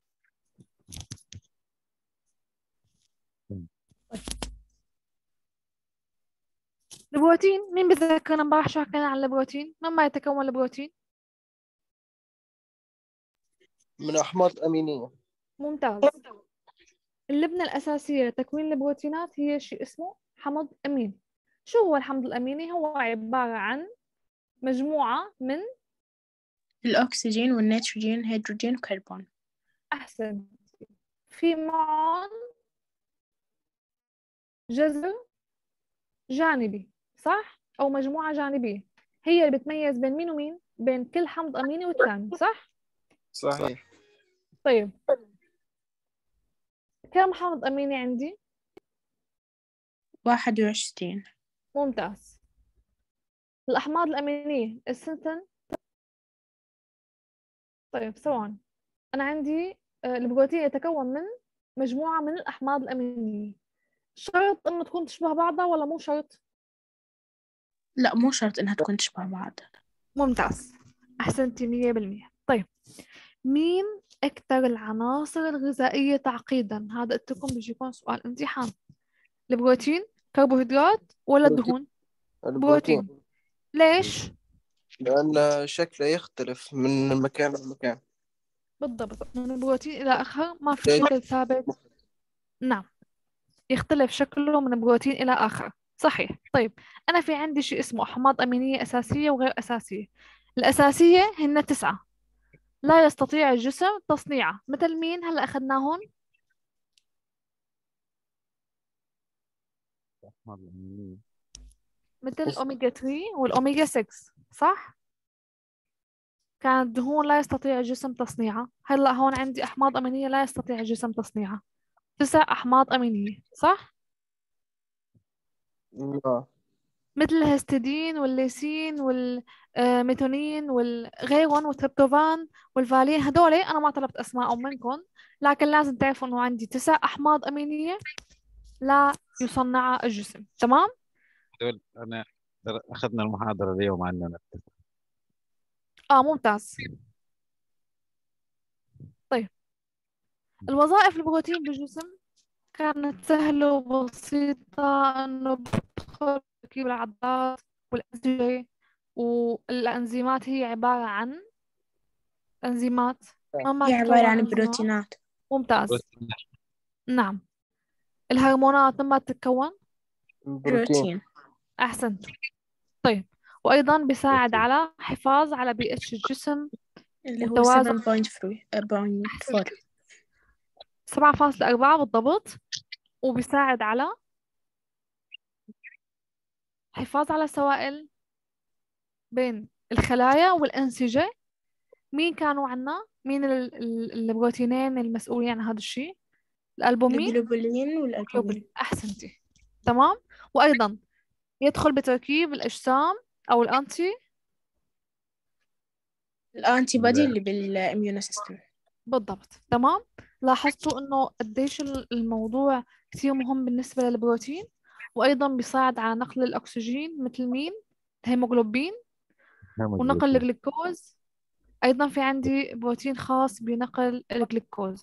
طيب. البروتين، مين بذكرنا امبارح شو حكينا عن البروتين؟ مما يتكون البروتين؟ من أحماض أمينية. ممتاز. اللبنة الأساسية لتكوين البروتينات هي شيء اسمه حمض أميني. شو هو الحمض الأميني؟ هو عبارة عن مجموعة من الأكسجين والنيتروجين هيدروجين وكربون. أحسن، في معهم جذر جانبي، صح؟ أو مجموعة جانبية هي اللي بتميز بين مين ومين؟ بين كل حمض أميني والثاني، صح؟ صحيح. طيب كم حمض أميني عندي؟ 21. ممتاز. الأحماض الأمينية السنتن. طيب ثواني، أنا عندي البروتين يتكون من مجموعة من الأحماض الأمينية، شرط إنه تكون تشبه بعضها ولا مو شرط؟ لا، مو شرط إنها تكون تشبه بعض. ممتاز، أحسنتي 100%. طيب مين أكثر العناصر الغذائية تعقيدا؟ هذا قلت لكم بيجي يكون سؤال امتحان. البروتين، كربوهيدرات، ولا الدهون؟ البروتين. ليش؟ لأن شكله يختلف من مكان لمكان. بالضبط، من البروتين إلى آخر ما في شكل ثابت. نعم، يختلف شكله من بروتين إلى آخر، صحيح. طيب أنا في عندي شيء اسمه أحماض أمينية أساسية وغير أساسية. الأساسية هن 9 لا يستطيع الجسم تصنيعها، مثل مين هلأ أخذناهن؟ أحماض أمينية. مثل الأوميجا 3 والأوميجا 6، صح؟ كانت دهون لا يستطيع الجسم تصنيعها. هلأ هون عندي أحماض أمينية لا يستطيع الجسم تصنيعها، 9 أحماض أمينية، صح؟ لا. مثل الهستidine والليسين والميثونين والغيرون والتريبتوفان والفالين. هدول أنا ما طلبت أسماء منكم، لكن لازم تعرفوا إنه عندي 9 أحماض أمينية لا يصنعها الجسم. تمام؟ هذول أنا أخذنا المحاضرة اليوم عننا. ممتاز. طيب الوظائف البروتين بالجسم كانت سهلة وبسيطة، إنه بدخل تركيب العضلات والأنسجة، والأنزيمات هي عبارة عن أنزيمات. ما هي عبارة عن تتكون أنزيمات. بروتينات. ممتاز. نعم. الهرمونات مما تتكون؟ بروتين. أحسنت. طيب وأيضا بيساعد على حفاظ على pH الجسم اللي هو وتوازن 7.4. 7.4 بالضبط، وبيساعد على حفاظ على السوائل بين الخلايا والأنسجة. مين كانوا عنا؟ مين البروتينين المسؤولين عن هذا الشيء؟ الألبومين الجلوبولين والألبومين. أحسنتي. تمام. وأيضا يدخل بتركيب الأجسام أو الأنتي بودي اللي بالإميون سيستم. بالضبط. تمام. لاحظتوا إنه قديش الموضوع كثير مهم بالنسبة للبروتين، وأيضا بيساعد على نقل الأكسجين مثل مين؟ الهيموغلوبين، ونقل الجلوكوز. أيضا في عندي بروتين خاص بنقل الجلوكوز.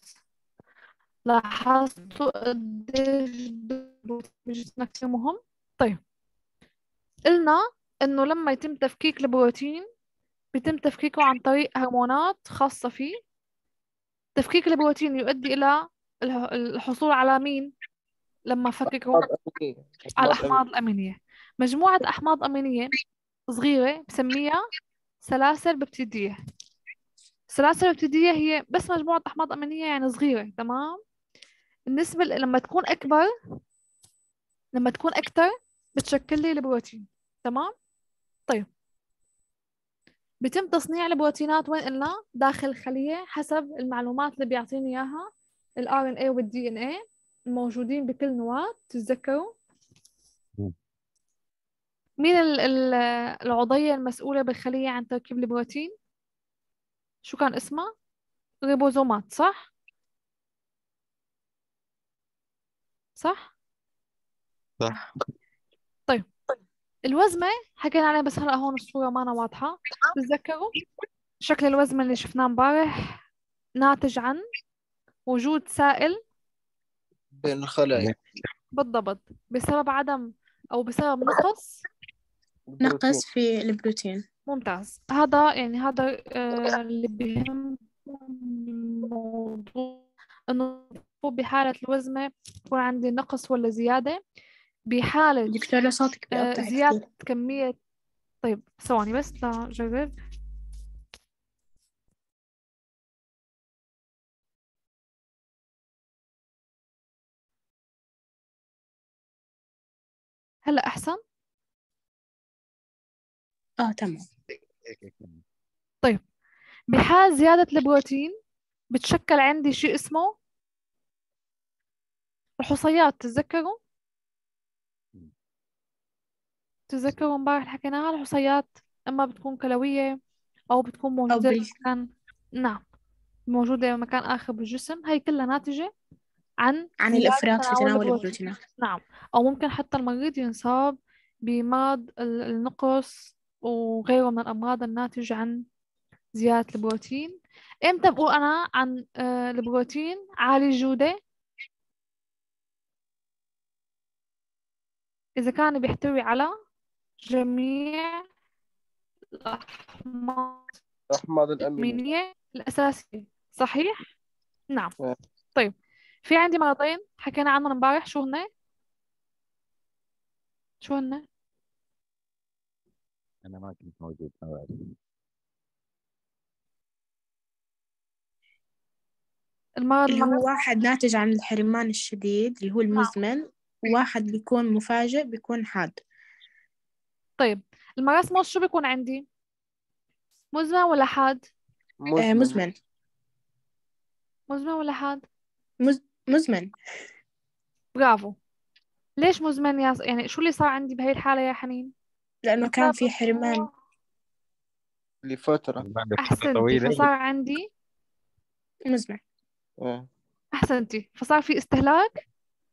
لاحظتوا قديش البروتين بجسمنا كثير مهم؟ طيب قلنا إنه لما يتم تفكيك البروتين بيتم تفكيكه عن طريق هرمونات خاصة فيه. تفكيك البروتين يؤدي إلى الحصول على مين لما فككه؟ أحماض أمينية. على أحماض الأحماض الأمينية. مجموعة أحماض أمينية صغيرة بسميها سلاسل ببتيدية. السلاسل الببتيدية هي بس مجموعة أحماض أمينية يعني صغيرة، تمام. بالنسبة لما تكون أكبر، لما تكون أكتر بتشكل لي البروتين، تمام. طيب بيتم تصنيع البروتينات وين قلنا؟ داخل الخلية حسب المعلومات اللي بيعطيني إياها ال RNA وال DNA الموجودين بكل نواة. تتذكروا مم. مين العضية المسؤولة بالخلية عن تركيب البروتين؟ شو كان اسمها؟ ريبوزومات، صح؟ صح؟ صح. طيب الوزمة حكينا عليها بس هلأ هون الصورة مانا واضحة. تتذكروا شكل الوزمة اللي شفناه امبارح ناتج عن وجود سائل بين الخلايا. بالضبط بسبب عدم أو بسبب نقص. البروتين. نقص في البروتين. ممتاز. هذا يعني هذا اللي بيهم الموضوع، إنه بحالة الوزمة يكون عندي نقص ولا زيادة. بحالة دكتورة صوتك بيقطع كثير. زيادة كمية. طيب ثواني بس لأجرب. هلا أحسن. تمام. هيك. طيب بحال زيادة البروتين بتشكل عندي شيء اسمه الحصيات. تتذكروا امبارح حكيناها. الحصيات اما بتكون كلوية او بتكون أو موجودة بمكان، نعم، موجودة بمكان آخر بالجسم. هي كلها ناتجة عن عن زيادة الإفراط في تناول تناول البروتين. البروتينات. نعم. أو ممكن حتى المريض ينصاب بمرض النقص وغيره من الأمراض الناتجة عن زيادة البروتين. إمتى بقول أنا عن البروتين عالي الجودة؟ إذا كان بيحتوي على جميع الأحماض الأحماض الأمينية. الأمينية الأساسية، صحيح؟ نعم. آه. طيب في عندي مرضين حكينا عنهم امبارح. شو هن؟ شو هن؟ أنا ما كنت موجود، ما بعرف. المرض اللي هو واحد ناتج عن الحرمان الشديد اللي هو نعم. المزمن، وواحد بيكون مفاجئ بيكون حاد. طيب المراسموس شو بيكون عندي؟ مزمن ولا حاد؟ مزمن. مزمن. مزمن ولا حاد؟ مزمن. برافو. ليش مزمن يعني شو اللي صار عندي بهي الحالة يا حنين؟ لأنه كان بسبب في حرمان. لفترة. بعد فترة أحسنتي. طويلة فصار عندي مزمن. آه. أحسنتي فصار في استهلاك.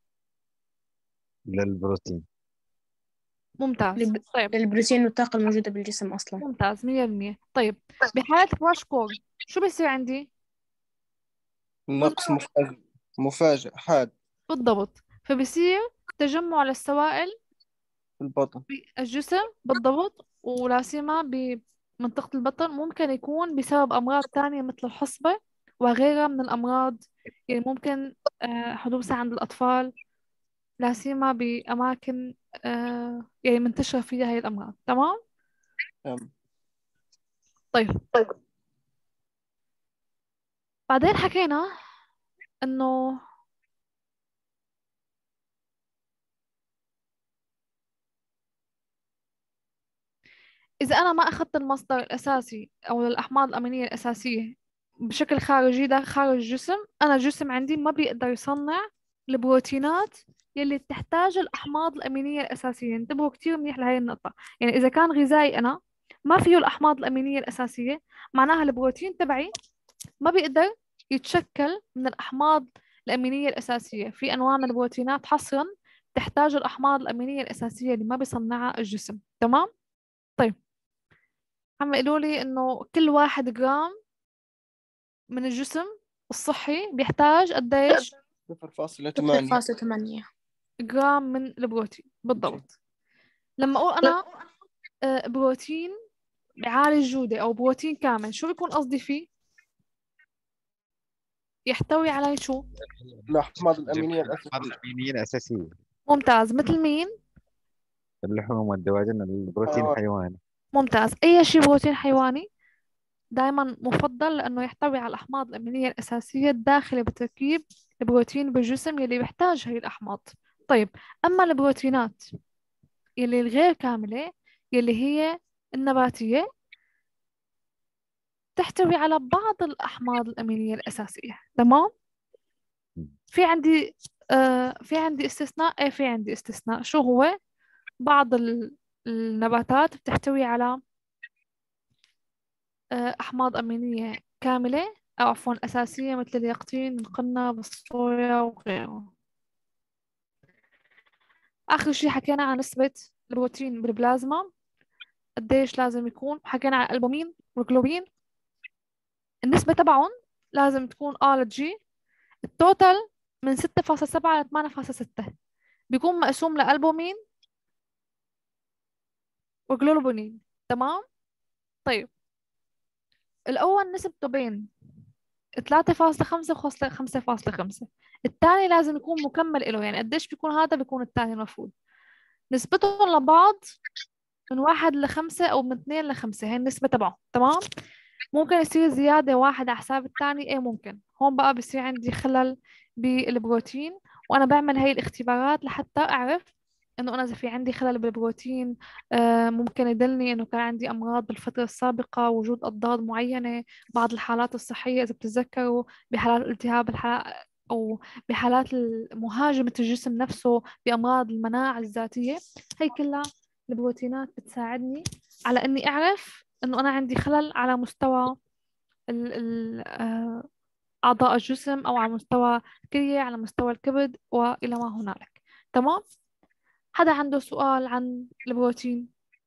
للبروتين. ممتاز. طيب للبروتين والطاقة الموجودة بالجسم أصلا. ممتاز 100%. طيب بحالة كراش كور شو بيصير عندي؟ نقص مفاجئ حاد بالضبط. فبصير تجمع للسوائل في البطن. بالجسم بالضبط، ولا سيما بمنطقة البطن. ممكن يكون بسبب أمراض تانية مثل الحصبة وغيرها من الأمراض يعني ممكن حدوثها عند الأطفال، لا سيما بأماكن يعني منتشرة فيها هي الأمراض، تمام؟ تمام. طيب بعدين حكينا إنه إذا أنا ما أخذت المصدر الأساسي أو الأحماض الأمينية الأساسية بشكل خارجي ده خارج الجسم، أنا الجسم عندي ما بيقدر يصنع البروتينات يلي تحتاج الأحماض الأمينية الأساسية. انتبهوا كتير منيح لهي النقطة. يعني إذا كان غذائي أنا ما فيه الأحماض الأمينية الأساسية، معناها البروتين تبعي ما بيقدر يتشكل من الأحماض الأمينية الأساسية. في أنواع من البروتينات حصرا تحتاج الأحماض الأمينية الأساسية اللي ما بيصنعها الجسم، تمام؟ طيب عم يقولوا لي إنه كل 1 جرام من الجسم الصحي بيحتاج قديش 0.8. 0.8. جرام من البروتين بالضبط. لما أقول أنا بروتين بعالي الجودة أو بروتين كامل، شو بيكون قصدي فيه؟ يحتوي على شو؟ الأحماض الأمينية الأحماض الأساسية. الأمينية الأساسية، ممتاز. مثل مين؟ اللحوم والدواجن، البروتين حيوان. الحيواني. ممتاز. أي شيء بروتين حيواني دائما مفضل لأنه يحتوي على الأحماض الأمينية الأساسية الداخلة بتركيب البروتين بالجسم يلي بيحتاج هي الأحماض. طيب، أما البروتينات يلي الغير كاملة يلي هي النباتية تحتوي على بعض الأحماض الأمينية الأساسية. تمام؟ في عندي استثناء. في عندي استثناء. شو هو؟ بعض النباتات بتحتوي على أحماض أمينية كاملة أو عفوا أساسية، مثل اليقطين، القرنة، الصويا وغيره. آخر شيء حكينا عن نسبة البروتين بالبلازما، قديش لازم يكون. حكينا عن الألبومين والجلوبين، النسبة تبعهم لازم تكون R G. التوتال من 6.7 ل 8.6 بيكون مقسوم لألبومين وجلوبونين. تمام؟ طيب، الأول نسبته بين 3.5 و 5.5. الثاني لازم يكون مكمل له، يعني قديش بيكون هذا بيكون الثاني المفروض. نسبتهم لبعض من 1 ل5 أو من 2 ل5، هي النسبة تبعه. تمام؟ ممكن يصير زيادة واحد على حساب الثاني. ممكن. هون بقى بصير عندي خلل بالبروتين، وأنا بعمل هاي الاختبارات لحتى أعرف إنه أنا إذا في عندي خلل بالبروتين ممكن يدلني إنه كان عندي أمراض بالفترة السابقة، وجود أضداد معينة، بعض الحالات الصحية إذا بتتذكروا، بحالات الالتهاب أو بحالات مهاجمة الجسم نفسه، بأمراض المناعة الذاتية. هي كلها البروتينات بتساعدني على إني أعرف إنه أنا عندي خلل على مستوى أعضاء الجسم، أو على مستوى الكلية، على مستوى الكبد، وإلى ما هنالك. تمام؟ حدا عنده سؤال عن البروتين؟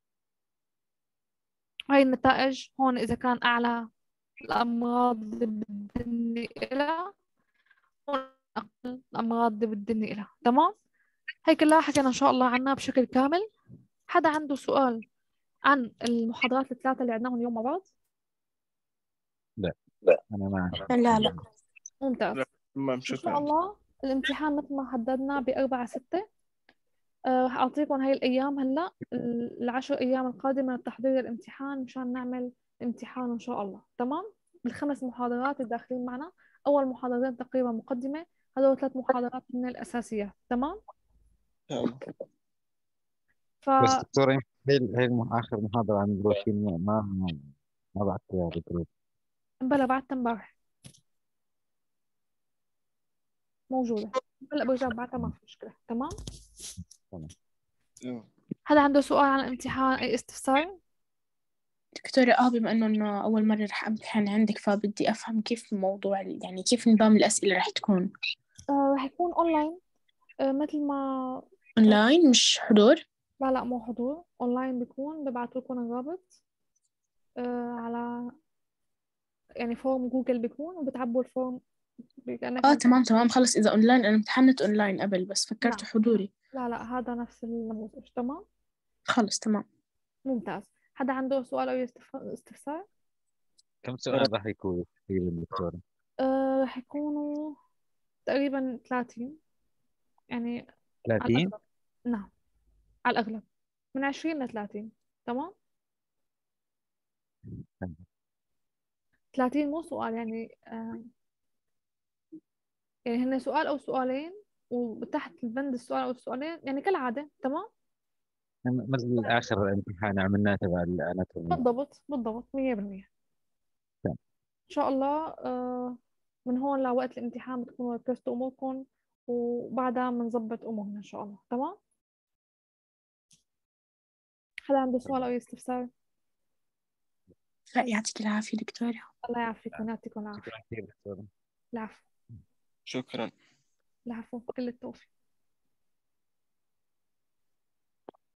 هاي النتائج هون، إذا كان أعلى الأمراض اللي بدني إلها، هون أقل الأمراض اللي بدني إلها. تمام؟ هي كلها حكينا إن شاء الله عنها بشكل كامل. حدا عنده سؤال عن المحاضرات الثلاثة اللي عندناهم اليوم مع بعض؟ لا، أنا ما لا لا. ممتاز. لا، تمام، إن شاء شكرا. الله الامتحان مثل ما حددنا ب4/6. رح أعطيكم هاي الأيام هلأ، ال10 أيام القادمة لتحضير الامتحان مشان نعمل امتحان إن شاء الله. تمام؟ بالخمس محاضرات الداخلين معنا. أول محاضرتين تقريبا مقدمة، هذول 3 محاضرات من الأساسيات. تمام؟ تمام. ف بس دكتورة، هي آخر محاضرة عن البروتين ما بعتها بالجروب. بلا بعد امبارح موجودة. هلا برجع بعدها، ما في مشكلة. تمام؟ تمام. تمام. حدا عنده سؤال عن الامتحان، أي استفسار؟ دكتورة بما إنه أول مرة رح أمتحن عندك، فبدي أفهم كيف الموضوع، يعني كيف نظام الأسئلة رح تكون. رح يكون أونلاين، مثل ما أونلاين مش حضور؟ لا لا، مو حضور. أونلاين بيكون ببعثوا لكم الرابط على يعني فورم جوجل بيكون، وبتعبوا الفورم كأنك تمام تمام، خلص إذا أونلاين أنا امتحنت أونلاين قبل، بس فكرت نعم. حضوري. لا لا، هذا نفس النموذج. تمام؟ خلص تمام. ممتاز. حدا عنده سؤال أو استفسار؟ كم سؤال راح يكون تقريبا دكتورة؟ رح يكونوا تقريبا 30، يعني على 30؟ الأغلب. نعم، على الأغلب من 20 ل30. تمام؟ 30 مو سؤال، يعني يعني هن سؤال أو سؤالين، وتحت البند السؤال أو السؤالين، يعني كالعادة. تمام؟ مثل آخر امتحان عملناه تبع الأناتومي. بالضبط بالضبط، 100%. تمام. إن شاء الله من هون لوقت الامتحان بتكونوا ركزتوا أموركم، وبعدها بنظبط أمورنا إن شاء الله. تمام؟ حدا عنده سؤال أو استفسار؟ لا، يعطيك العافية دكتورة. الله يعافيكم ويعطيكم العافية. شكرا كثير دكتورة. العفو. شكرا. العفو، كل التوفيق.